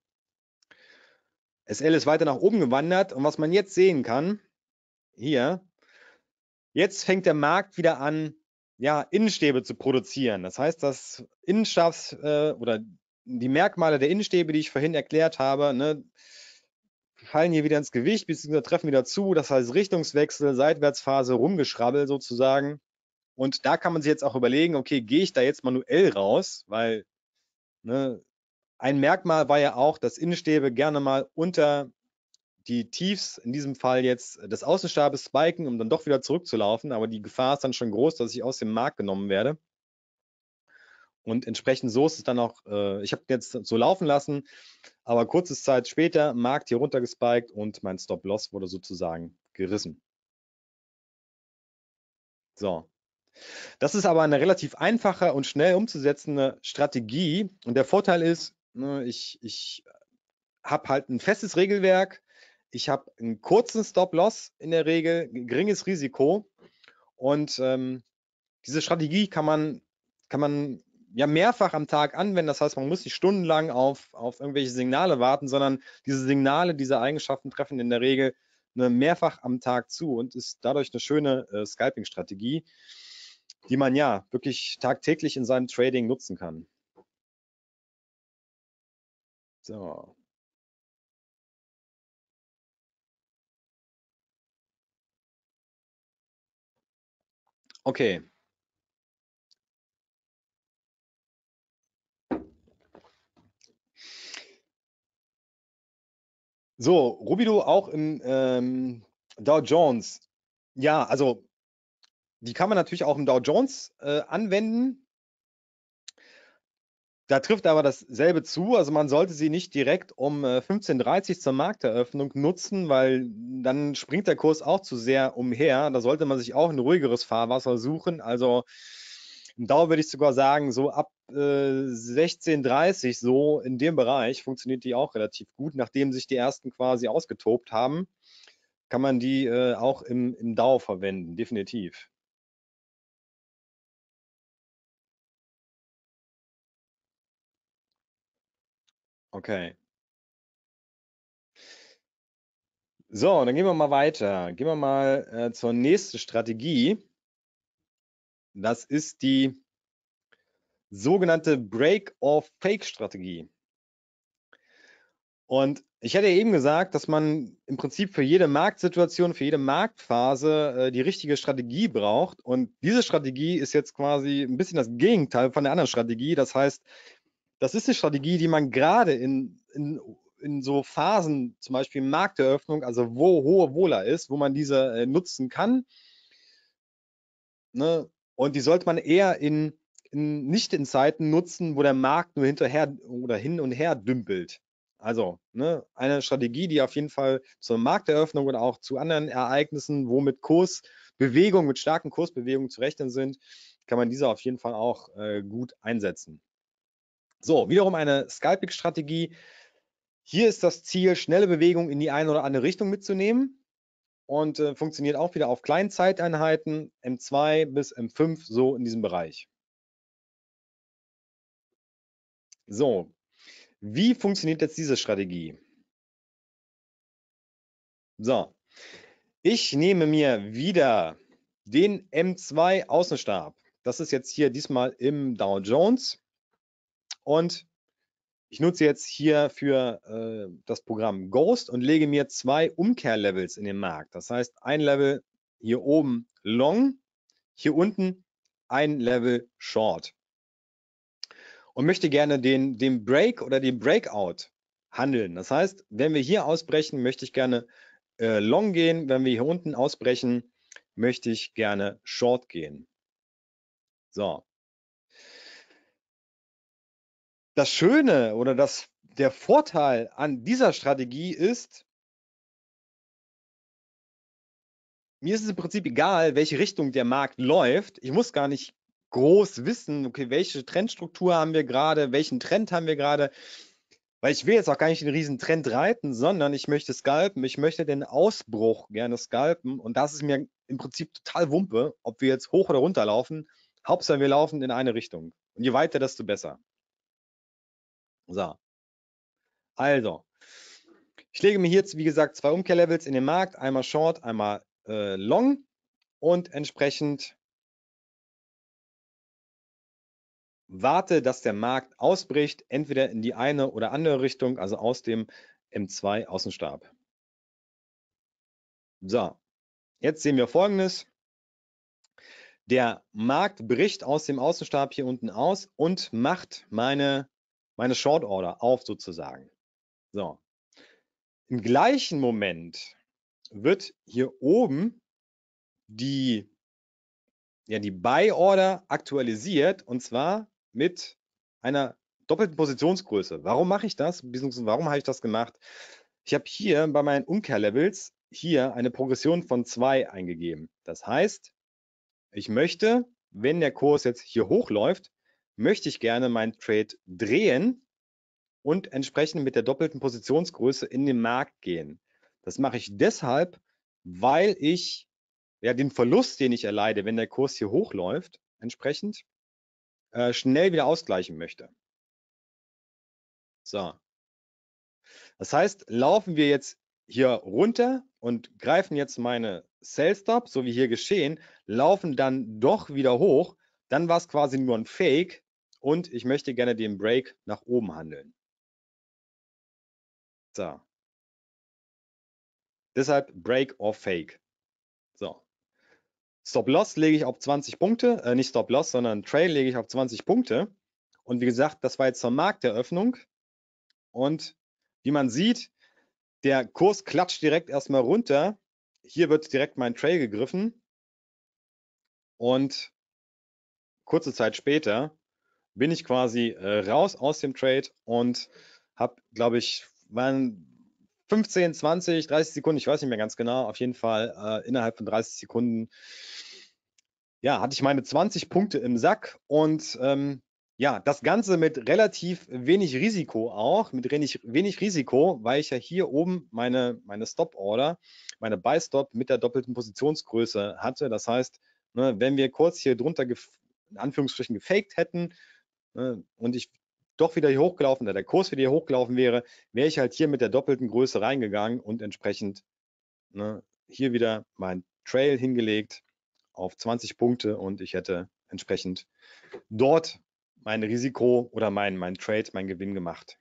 SL ist weiter nach oben gewandert und was man jetzt sehen kann, hier, jetzt fängt der Markt wieder an, ja, Innenstäbe zu produzieren. Das heißt, das oder die Merkmale der Innenstäbe, die ich vorhin erklärt habe, ne, fallen hier wieder ins Gewicht, beziehungsweise treffen wieder zu. Das heißt Richtungswechsel, Seitwärtsphase, Rumgeschrabbel sozusagen. Und da kann man sich jetzt auch überlegen, okay, gehe ich da jetzt manuell raus? Weil ne, ein Merkmal war ja auch, dass Innenstäbe gerne mal unter die Tiefs, in diesem Fall jetzt des Außenstabes, spiken, um dann doch wieder zurückzulaufen. Aber die Gefahr ist dann schon groß, dass ich aus dem Markt genommen werde. Und entsprechend so ist es dann auch, ich habe jetzt so laufen lassen, aber kurze Zeit später, Markt hier runter gespiked und mein Stop-Loss wurde sozusagen gerissen. So. Das ist aber eine relativ einfache und schnell umzusetzende Strategie. Und der Vorteil ist, ne, ich habe halt ein festes Regelwerk. Ich habe einen kurzen Stop-Loss in der Regel, geringes Risiko. Und diese Strategie kann man ja mehrfach am Tag anwenden. Das heißt, man muss nicht stundenlang auf irgendwelche Signale warten, sondern diese Signale, diese Eigenschaften treffen in der Regel mehrfach am Tag zu und ist dadurch eine schöne Scalping-Strategie, die man ja wirklich tagtäglich in seinem Trading nutzen kann. So. Okay. So, Rubido auch im Dow Jones. Ja, also die kann man natürlich auch im Dow Jones anwenden. Da trifft aber dasselbe zu. Also man sollte sie nicht direkt um 15:30 Uhr zur Markteröffnung nutzen, weil dann springt der Kurs auch zu sehr umher. Da sollte man sich auch ein ruhigeres Fahrwasser suchen. Also im Dow würde ich sogar sagen, so ab 16:30 Uhr, so in dem Bereich, funktioniert die auch relativ gut. Nachdem sich die ersten quasi ausgetobt haben, kann man die auch im Dow verwenden, definitiv. Okay. So, dann gehen wir mal weiter. Gehen wir mal zur nächsten Strategie. Das ist die sogenannte Break-or-Fake-Strategie. Und ich hatte eben gesagt, dass man im Prinzip für jede Marktsituation, für jede Marktphase die richtige Strategie braucht. Und diese Strategie ist jetzt quasi ein bisschen das Gegenteil von der anderen Strategie. Das heißt, das ist eine Strategie, die man gerade in so Phasen, zum Beispiel Markteröffnung, also wo hohe Wohler ist, wo man diese nutzen kann. Ne? Und die sollte man eher nicht in Zeiten nutzen, wo der Markt nur hinterher oder hin und her dümpelt. Also ne, eine Strategie, die auf jeden Fall zur Markteröffnung oder auch zu anderen Ereignissen, wo mit Kursbewegungen, mit starken Kursbewegungen zu rechnen sind, kann man diese auf jeden Fall auch gut einsetzen. So, wiederum eine Scalping-Strategie. Hier ist das Ziel, schnelle Bewegung in die eine oder andere Richtung mitzunehmen und funktioniert auch wieder auf kleinen Zeiteinheiten, M2 bis M5, so in diesem Bereich. So, wie funktioniert jetzt diese Strategie? So, ich nehme mir wieder den M2 Außenstab. Das ist jetzt hier diesmal im Dow Jones und ich nutze jetzt hier für das Programm Ghost und lege mir 2 Umkehrlevels in den Markt. Das heißt, ein Level hier oben Long, hier unten ein Level Short. Und möchte gerne den Break oder den Breakout handeln. Das heißt, wenn wir hier ausbrechen, möchte ich gerne Long gehen. Wenn wir hier unten ausbrechen, möchte ich gerne Short gehen. So. Das Schöne oder der Vorteil an dieser Strategie ist, mir ist es im Prinzip egal, welche Richtung der Markt läuft. Ich muss gar nicht groß wissen, okay, welche Trendstruktur haben wir gerade, welchen Trend haben wir gerade, weil ich will jetzt auch gar nicht den riesen Trend reiten, sondern ich möchte scalpen, ich möchte den Ausbruch gerne scalpen und das ist mir im Prinzip total Wumpe, ob wir jetzt hoch oder runter laufen. Hauptsache wir laufen in eine Richtung und je weiter, desto besser. So, also, ich lege mir jetzt, wie gesagt, 2 Umkehrlevels in den Markt, einmal Short, einmal Long und entsprechend warte, dass der Markt ausbricht, entweder in die eine oder andere Richtung, also aus dem M2 Außenstab. So, jetzt sehen wir Folgendes. Der Markt bricht aus dem Außenstab hier unten aus und macht meine Short Order auf sozusagen. So. Im gleichen Moment wird hier oben die Buy Order aktualisiert und zwar mit einer doppelten Positionsgröße. Warum mache ich das? Beziehungsweise warum habe ich das gemacht? Ich habe hier bei meinen Umkehrlevels hier eine Progression von 2 eingegeben. Das heißt, ich möchte, wenn der Kurs jetzt hier hochläuft, möchte ich gerne meinen Trade drehen und entsprechend mit der doppelten Positionsgröße in den Markt gehen. Das mache ich deshalb, weil ich den Verlust, den ich erleide, wenn der Kurs hier hochläuft, entsprechend schnell wieder ausgleichen möchte. So. Das heißt, laufen wir jetzt hier runter und greifen jetzt meine Sell Stop, so wie hier geschehen, laufen dann doch wieder hoch, dann war es quasi nur ein Fake und ich möchte gerne den Break nach oben handeln. So. Deshalb Break or Fake. So. Stop-Loss lege ich auf 20 Punkte, nicht Stop-Loss, sondern Trail lege ich auf 20 Punkte. Und wie gesagt, das war jetzt zur Markteröffnung. Und wie man sieht, der Kurs klatscht direkt erstmal runter. Hier wird direkt mein Trail gegriffen. Und kurze Zeit später bin ich quasi raus aus dem Trade und habe, glaube ich, waren 15, 20, 30 Sekunden, ich weiß nicht mehr ganz genau, auf jeden Fall innerhalb von 30 Sekunden, ja, hatte ich meine 20 Punkte im Sack und ja, das Ganze mit relativ wenig Risiko auch, mit wenig Risiko, weil ich ja hier oben meine Stop-Order, meine Buy-Stop mit der doppelten Positionsgröße hatte. Das heißt, ne, wenn wir kurz hier drunter in Anführungsstrichen gefaked hätten ne, und ich doch wieder hier hochgelaufen, der Kurs wieder hier hochgelaufen wäre, wäre ich halt hier mit der doppelten Größe reingegangen und entsprechend ne, hier wieder mein Trail hingelegt auf 20 Punkte und ich hätte entsprechend dort mein Risiko oder mein Trade, mein Gewinn gemacht.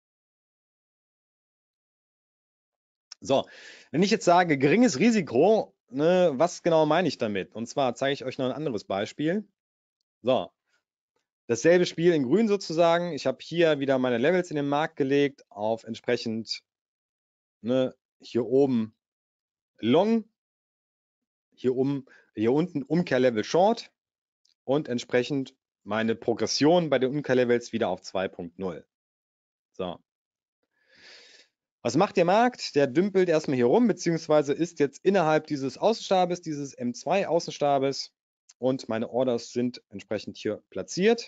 So, wenn ich jetzt sage geringes Risiko, ne, was genau meine ich damit? Und zwar zeige ich euch noch ein anderes Beispiel. So, dasselbe Spiel in grün sozusagen. Ich habe hier wieder meine Levels in den Markt gelegt auf entsprechend ne, hier oben Long, hier unten Umkehrlevel Short und entsprechend meine Progression bei den Umkehrlevels wieder auf 2.0. So. Was macht der Markt? Der dümpelt erstmal hier rum, beziehungsweise ist jetzt innerhalb dieses Außenstabes, dieses M2 Außenstabes und meine Orders sind entsprechend hier platziert.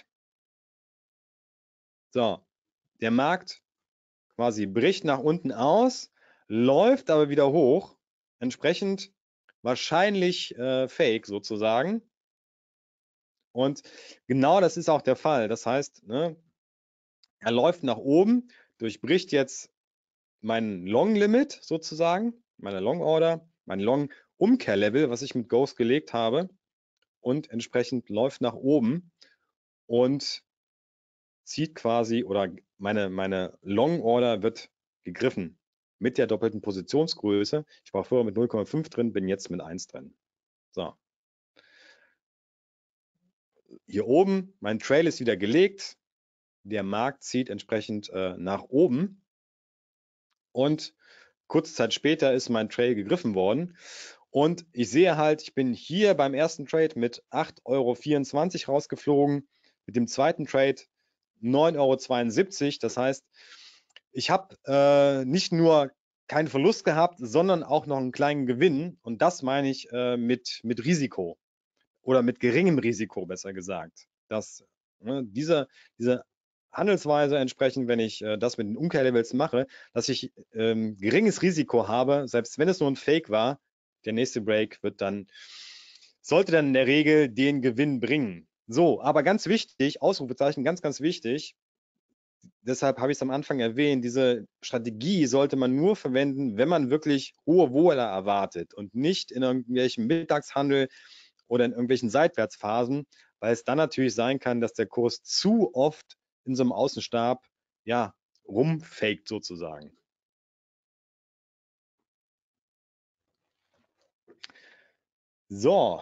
So, der Markt quasi bricht nach unten aus, läuft aber wieder hoch, entsprechend wahrscheinlich fake sozusagen. Und genau das ist auch der Fall. Das heißt, ne, er läuft nach oben, durchbricht jetzt mein Long Limit sozusagen, meine Long Order, mein Long Umkehrlevel, was ich mit Ghost gelegt habe und entsprechend läuft nach oben und zieht quasi oder meine Long Order wird gegriffen mit der doppelten Positionsgröße. Ich war vorher mit 0,5 drin, bin jetzt mit 1 drin. So. Hier oben, mein Trail ist wieder gelegt. Der Markt zieht entsprechend nach oben und kurze Zeit später ist mein Trail gegriffen worden und ich sehe halt, ich bin hier beim ersten Trade mit 8,24 € rausgeflogen, mit dem zweiten Trade 9,72 €. Das heißt, ich habe nicht nur keinen Verlust gehabt, sondern auch noch einen kleinen Gewinn und das meine ich mit Risiko oder mit geringem Risiko, besser gesagt. Dass ne, diese Handelsweise entsprechend, wenn ich das mit den Umkehrlevels mache, dass ich geringes Risiko habe, selbst wenn es nur ein Fake war, der nächste Break sollte dann in der Regel den Gewinn bringen. So, aber ganz wichtig, Ausrufezeichen, ganz, ganz wichtig, deshalb habe ich es am Anfang erwähnt, diese Strategie sollte man nur verwenden, wenn man wirklich hohe Wohler erwartet und nicht in irgendwelchen Mittagshandel oder in irgendwelchen Seitwärtsphasen, weil es dann natürlich sein kann, dass der Kurs zu oft in so einem Außenstab ja, rumfaked sozusagen. So.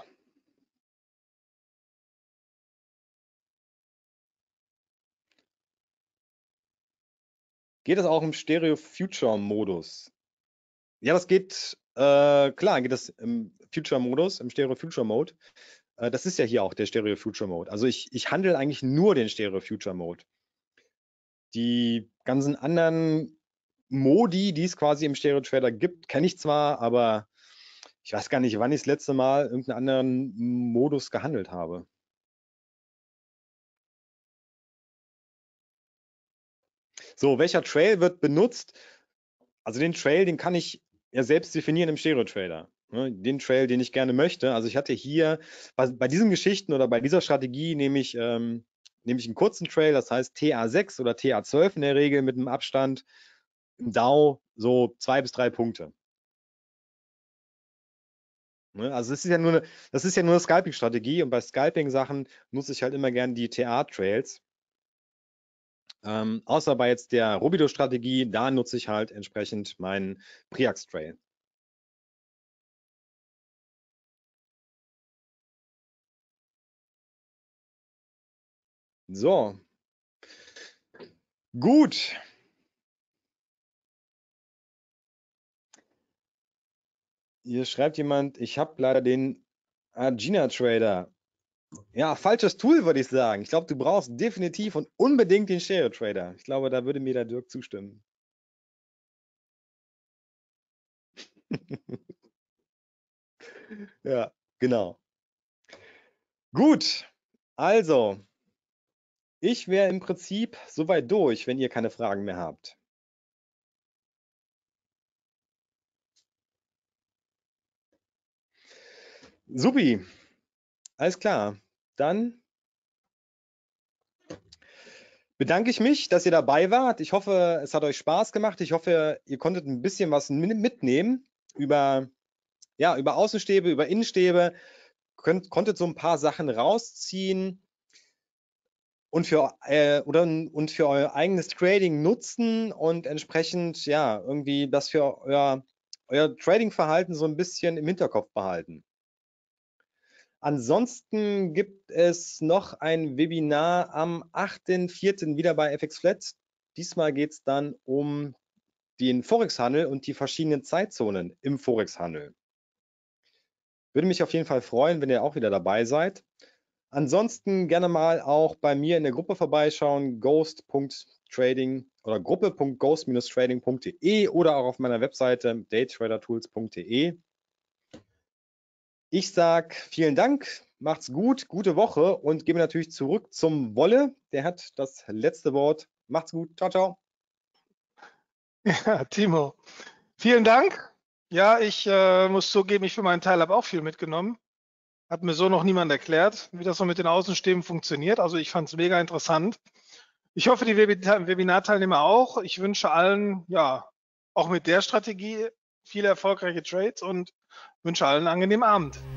Geht es auch im Stereo-Future-Modus? Ja, das geht, klar, geht das im Future-Modus, im Stereo-Future-Mode. Das ist ja hier auch der Stereo-Future-Mode. Also ich handle eigentlich nur den Stereo-Future-Mode. Die ganzen anderen Modi, die es quasi im Stereo-Trader gibt, kenne ich zwar, aber ich weiß gar nicht, wann ich das letzte Mal irgendeinen anderen Modus gehandelt habe. So, welcher Trail wird benutzt? Also den Trail, den kann ich ja selbst definieren im Stereo-Trader. Ne? Den Trail, den ich gerne möchte. Also ich hatte hier bei diesen Geschichten oder bei dieser Strategie nehme ich einen kurzen Trail, das heißt TA6 oder TA12 in der Regel mit einem Abstand im DAO so 2 bis 3 Punkte. Ne? Also das ist ja nur eine Scalping-Strategie und bei Scalping-Sachen nutze ich halt immer gerne die TA-Trails. Außer bei jetzt der Rubido-Strategie, da nutze ich halt entsprechend meinen Priax-Trail. So. Gut. Hier schreibt jemand, ich habe leider den Agena Trader. Ja, falsches Tool, würde ich sagen. Ich glaube, du brauchst definitiv und unbedingt den Stereo Trader. Ich glaube, da würde mir der Dirk zustimmen. Ja, genau. Gut, also, ich wäre im Prinzip soweit durch, wenn ihr keine Fragen mehr habt. Supi, alles klar. Dann bedanke ich mich, dass ihr dabei wart. Ich hoffe, es hat euch Spaß gemacht. Ich hoffe, ihr konntet ein bisschen was mitnehmen über, ja, über Außenstäbe, über Innenstäbe. Konntet so ein paar Sachen rausziehen und für euer eigenes Trading nutzen und entsprechend ja irgendwie das für euer Trading-Verhalten so ein bisschen im Hinterkopf behalten. Ansonsten gibt es noch ein Webinar am 8.4. wieder bei FX Flat. Diesmal geht es dann um den Forex-Handel und die verschiedenen Zeitzonen im Forex-Handel. Würde mich auf jeden Fall freuen, wenn ihr auch wieder dabei seid. Ansonsten gerne mal auch bei mir in der Gruppe vorbeischauen, ghost.trading oder gruppe.ghost-trading.de oder auch auf meiner Webseite daytradertools.de. Ich sage vielen Dank, macht's gut, gute Woche und gebe natürlich zurück zum Wolle. Der hat das letzte Wort. Macht's gut. Ciao, ciao. Ja, Timo, vielen Dank. Ja, ich muss zugeben, ich für meinen Teil habe auch viel mitgenommen. Hat mir so noch niemand erklärt, wie das so mit den Außenstäben funktioniert. Also ich fand es mega interessant. Ich hoffe, die Webinarteilnehmer auch. Ich wünsche allen, ja, auch mit der Strategie viele erfolgreiche Trades und wünsche allen einen angenehmen Abend.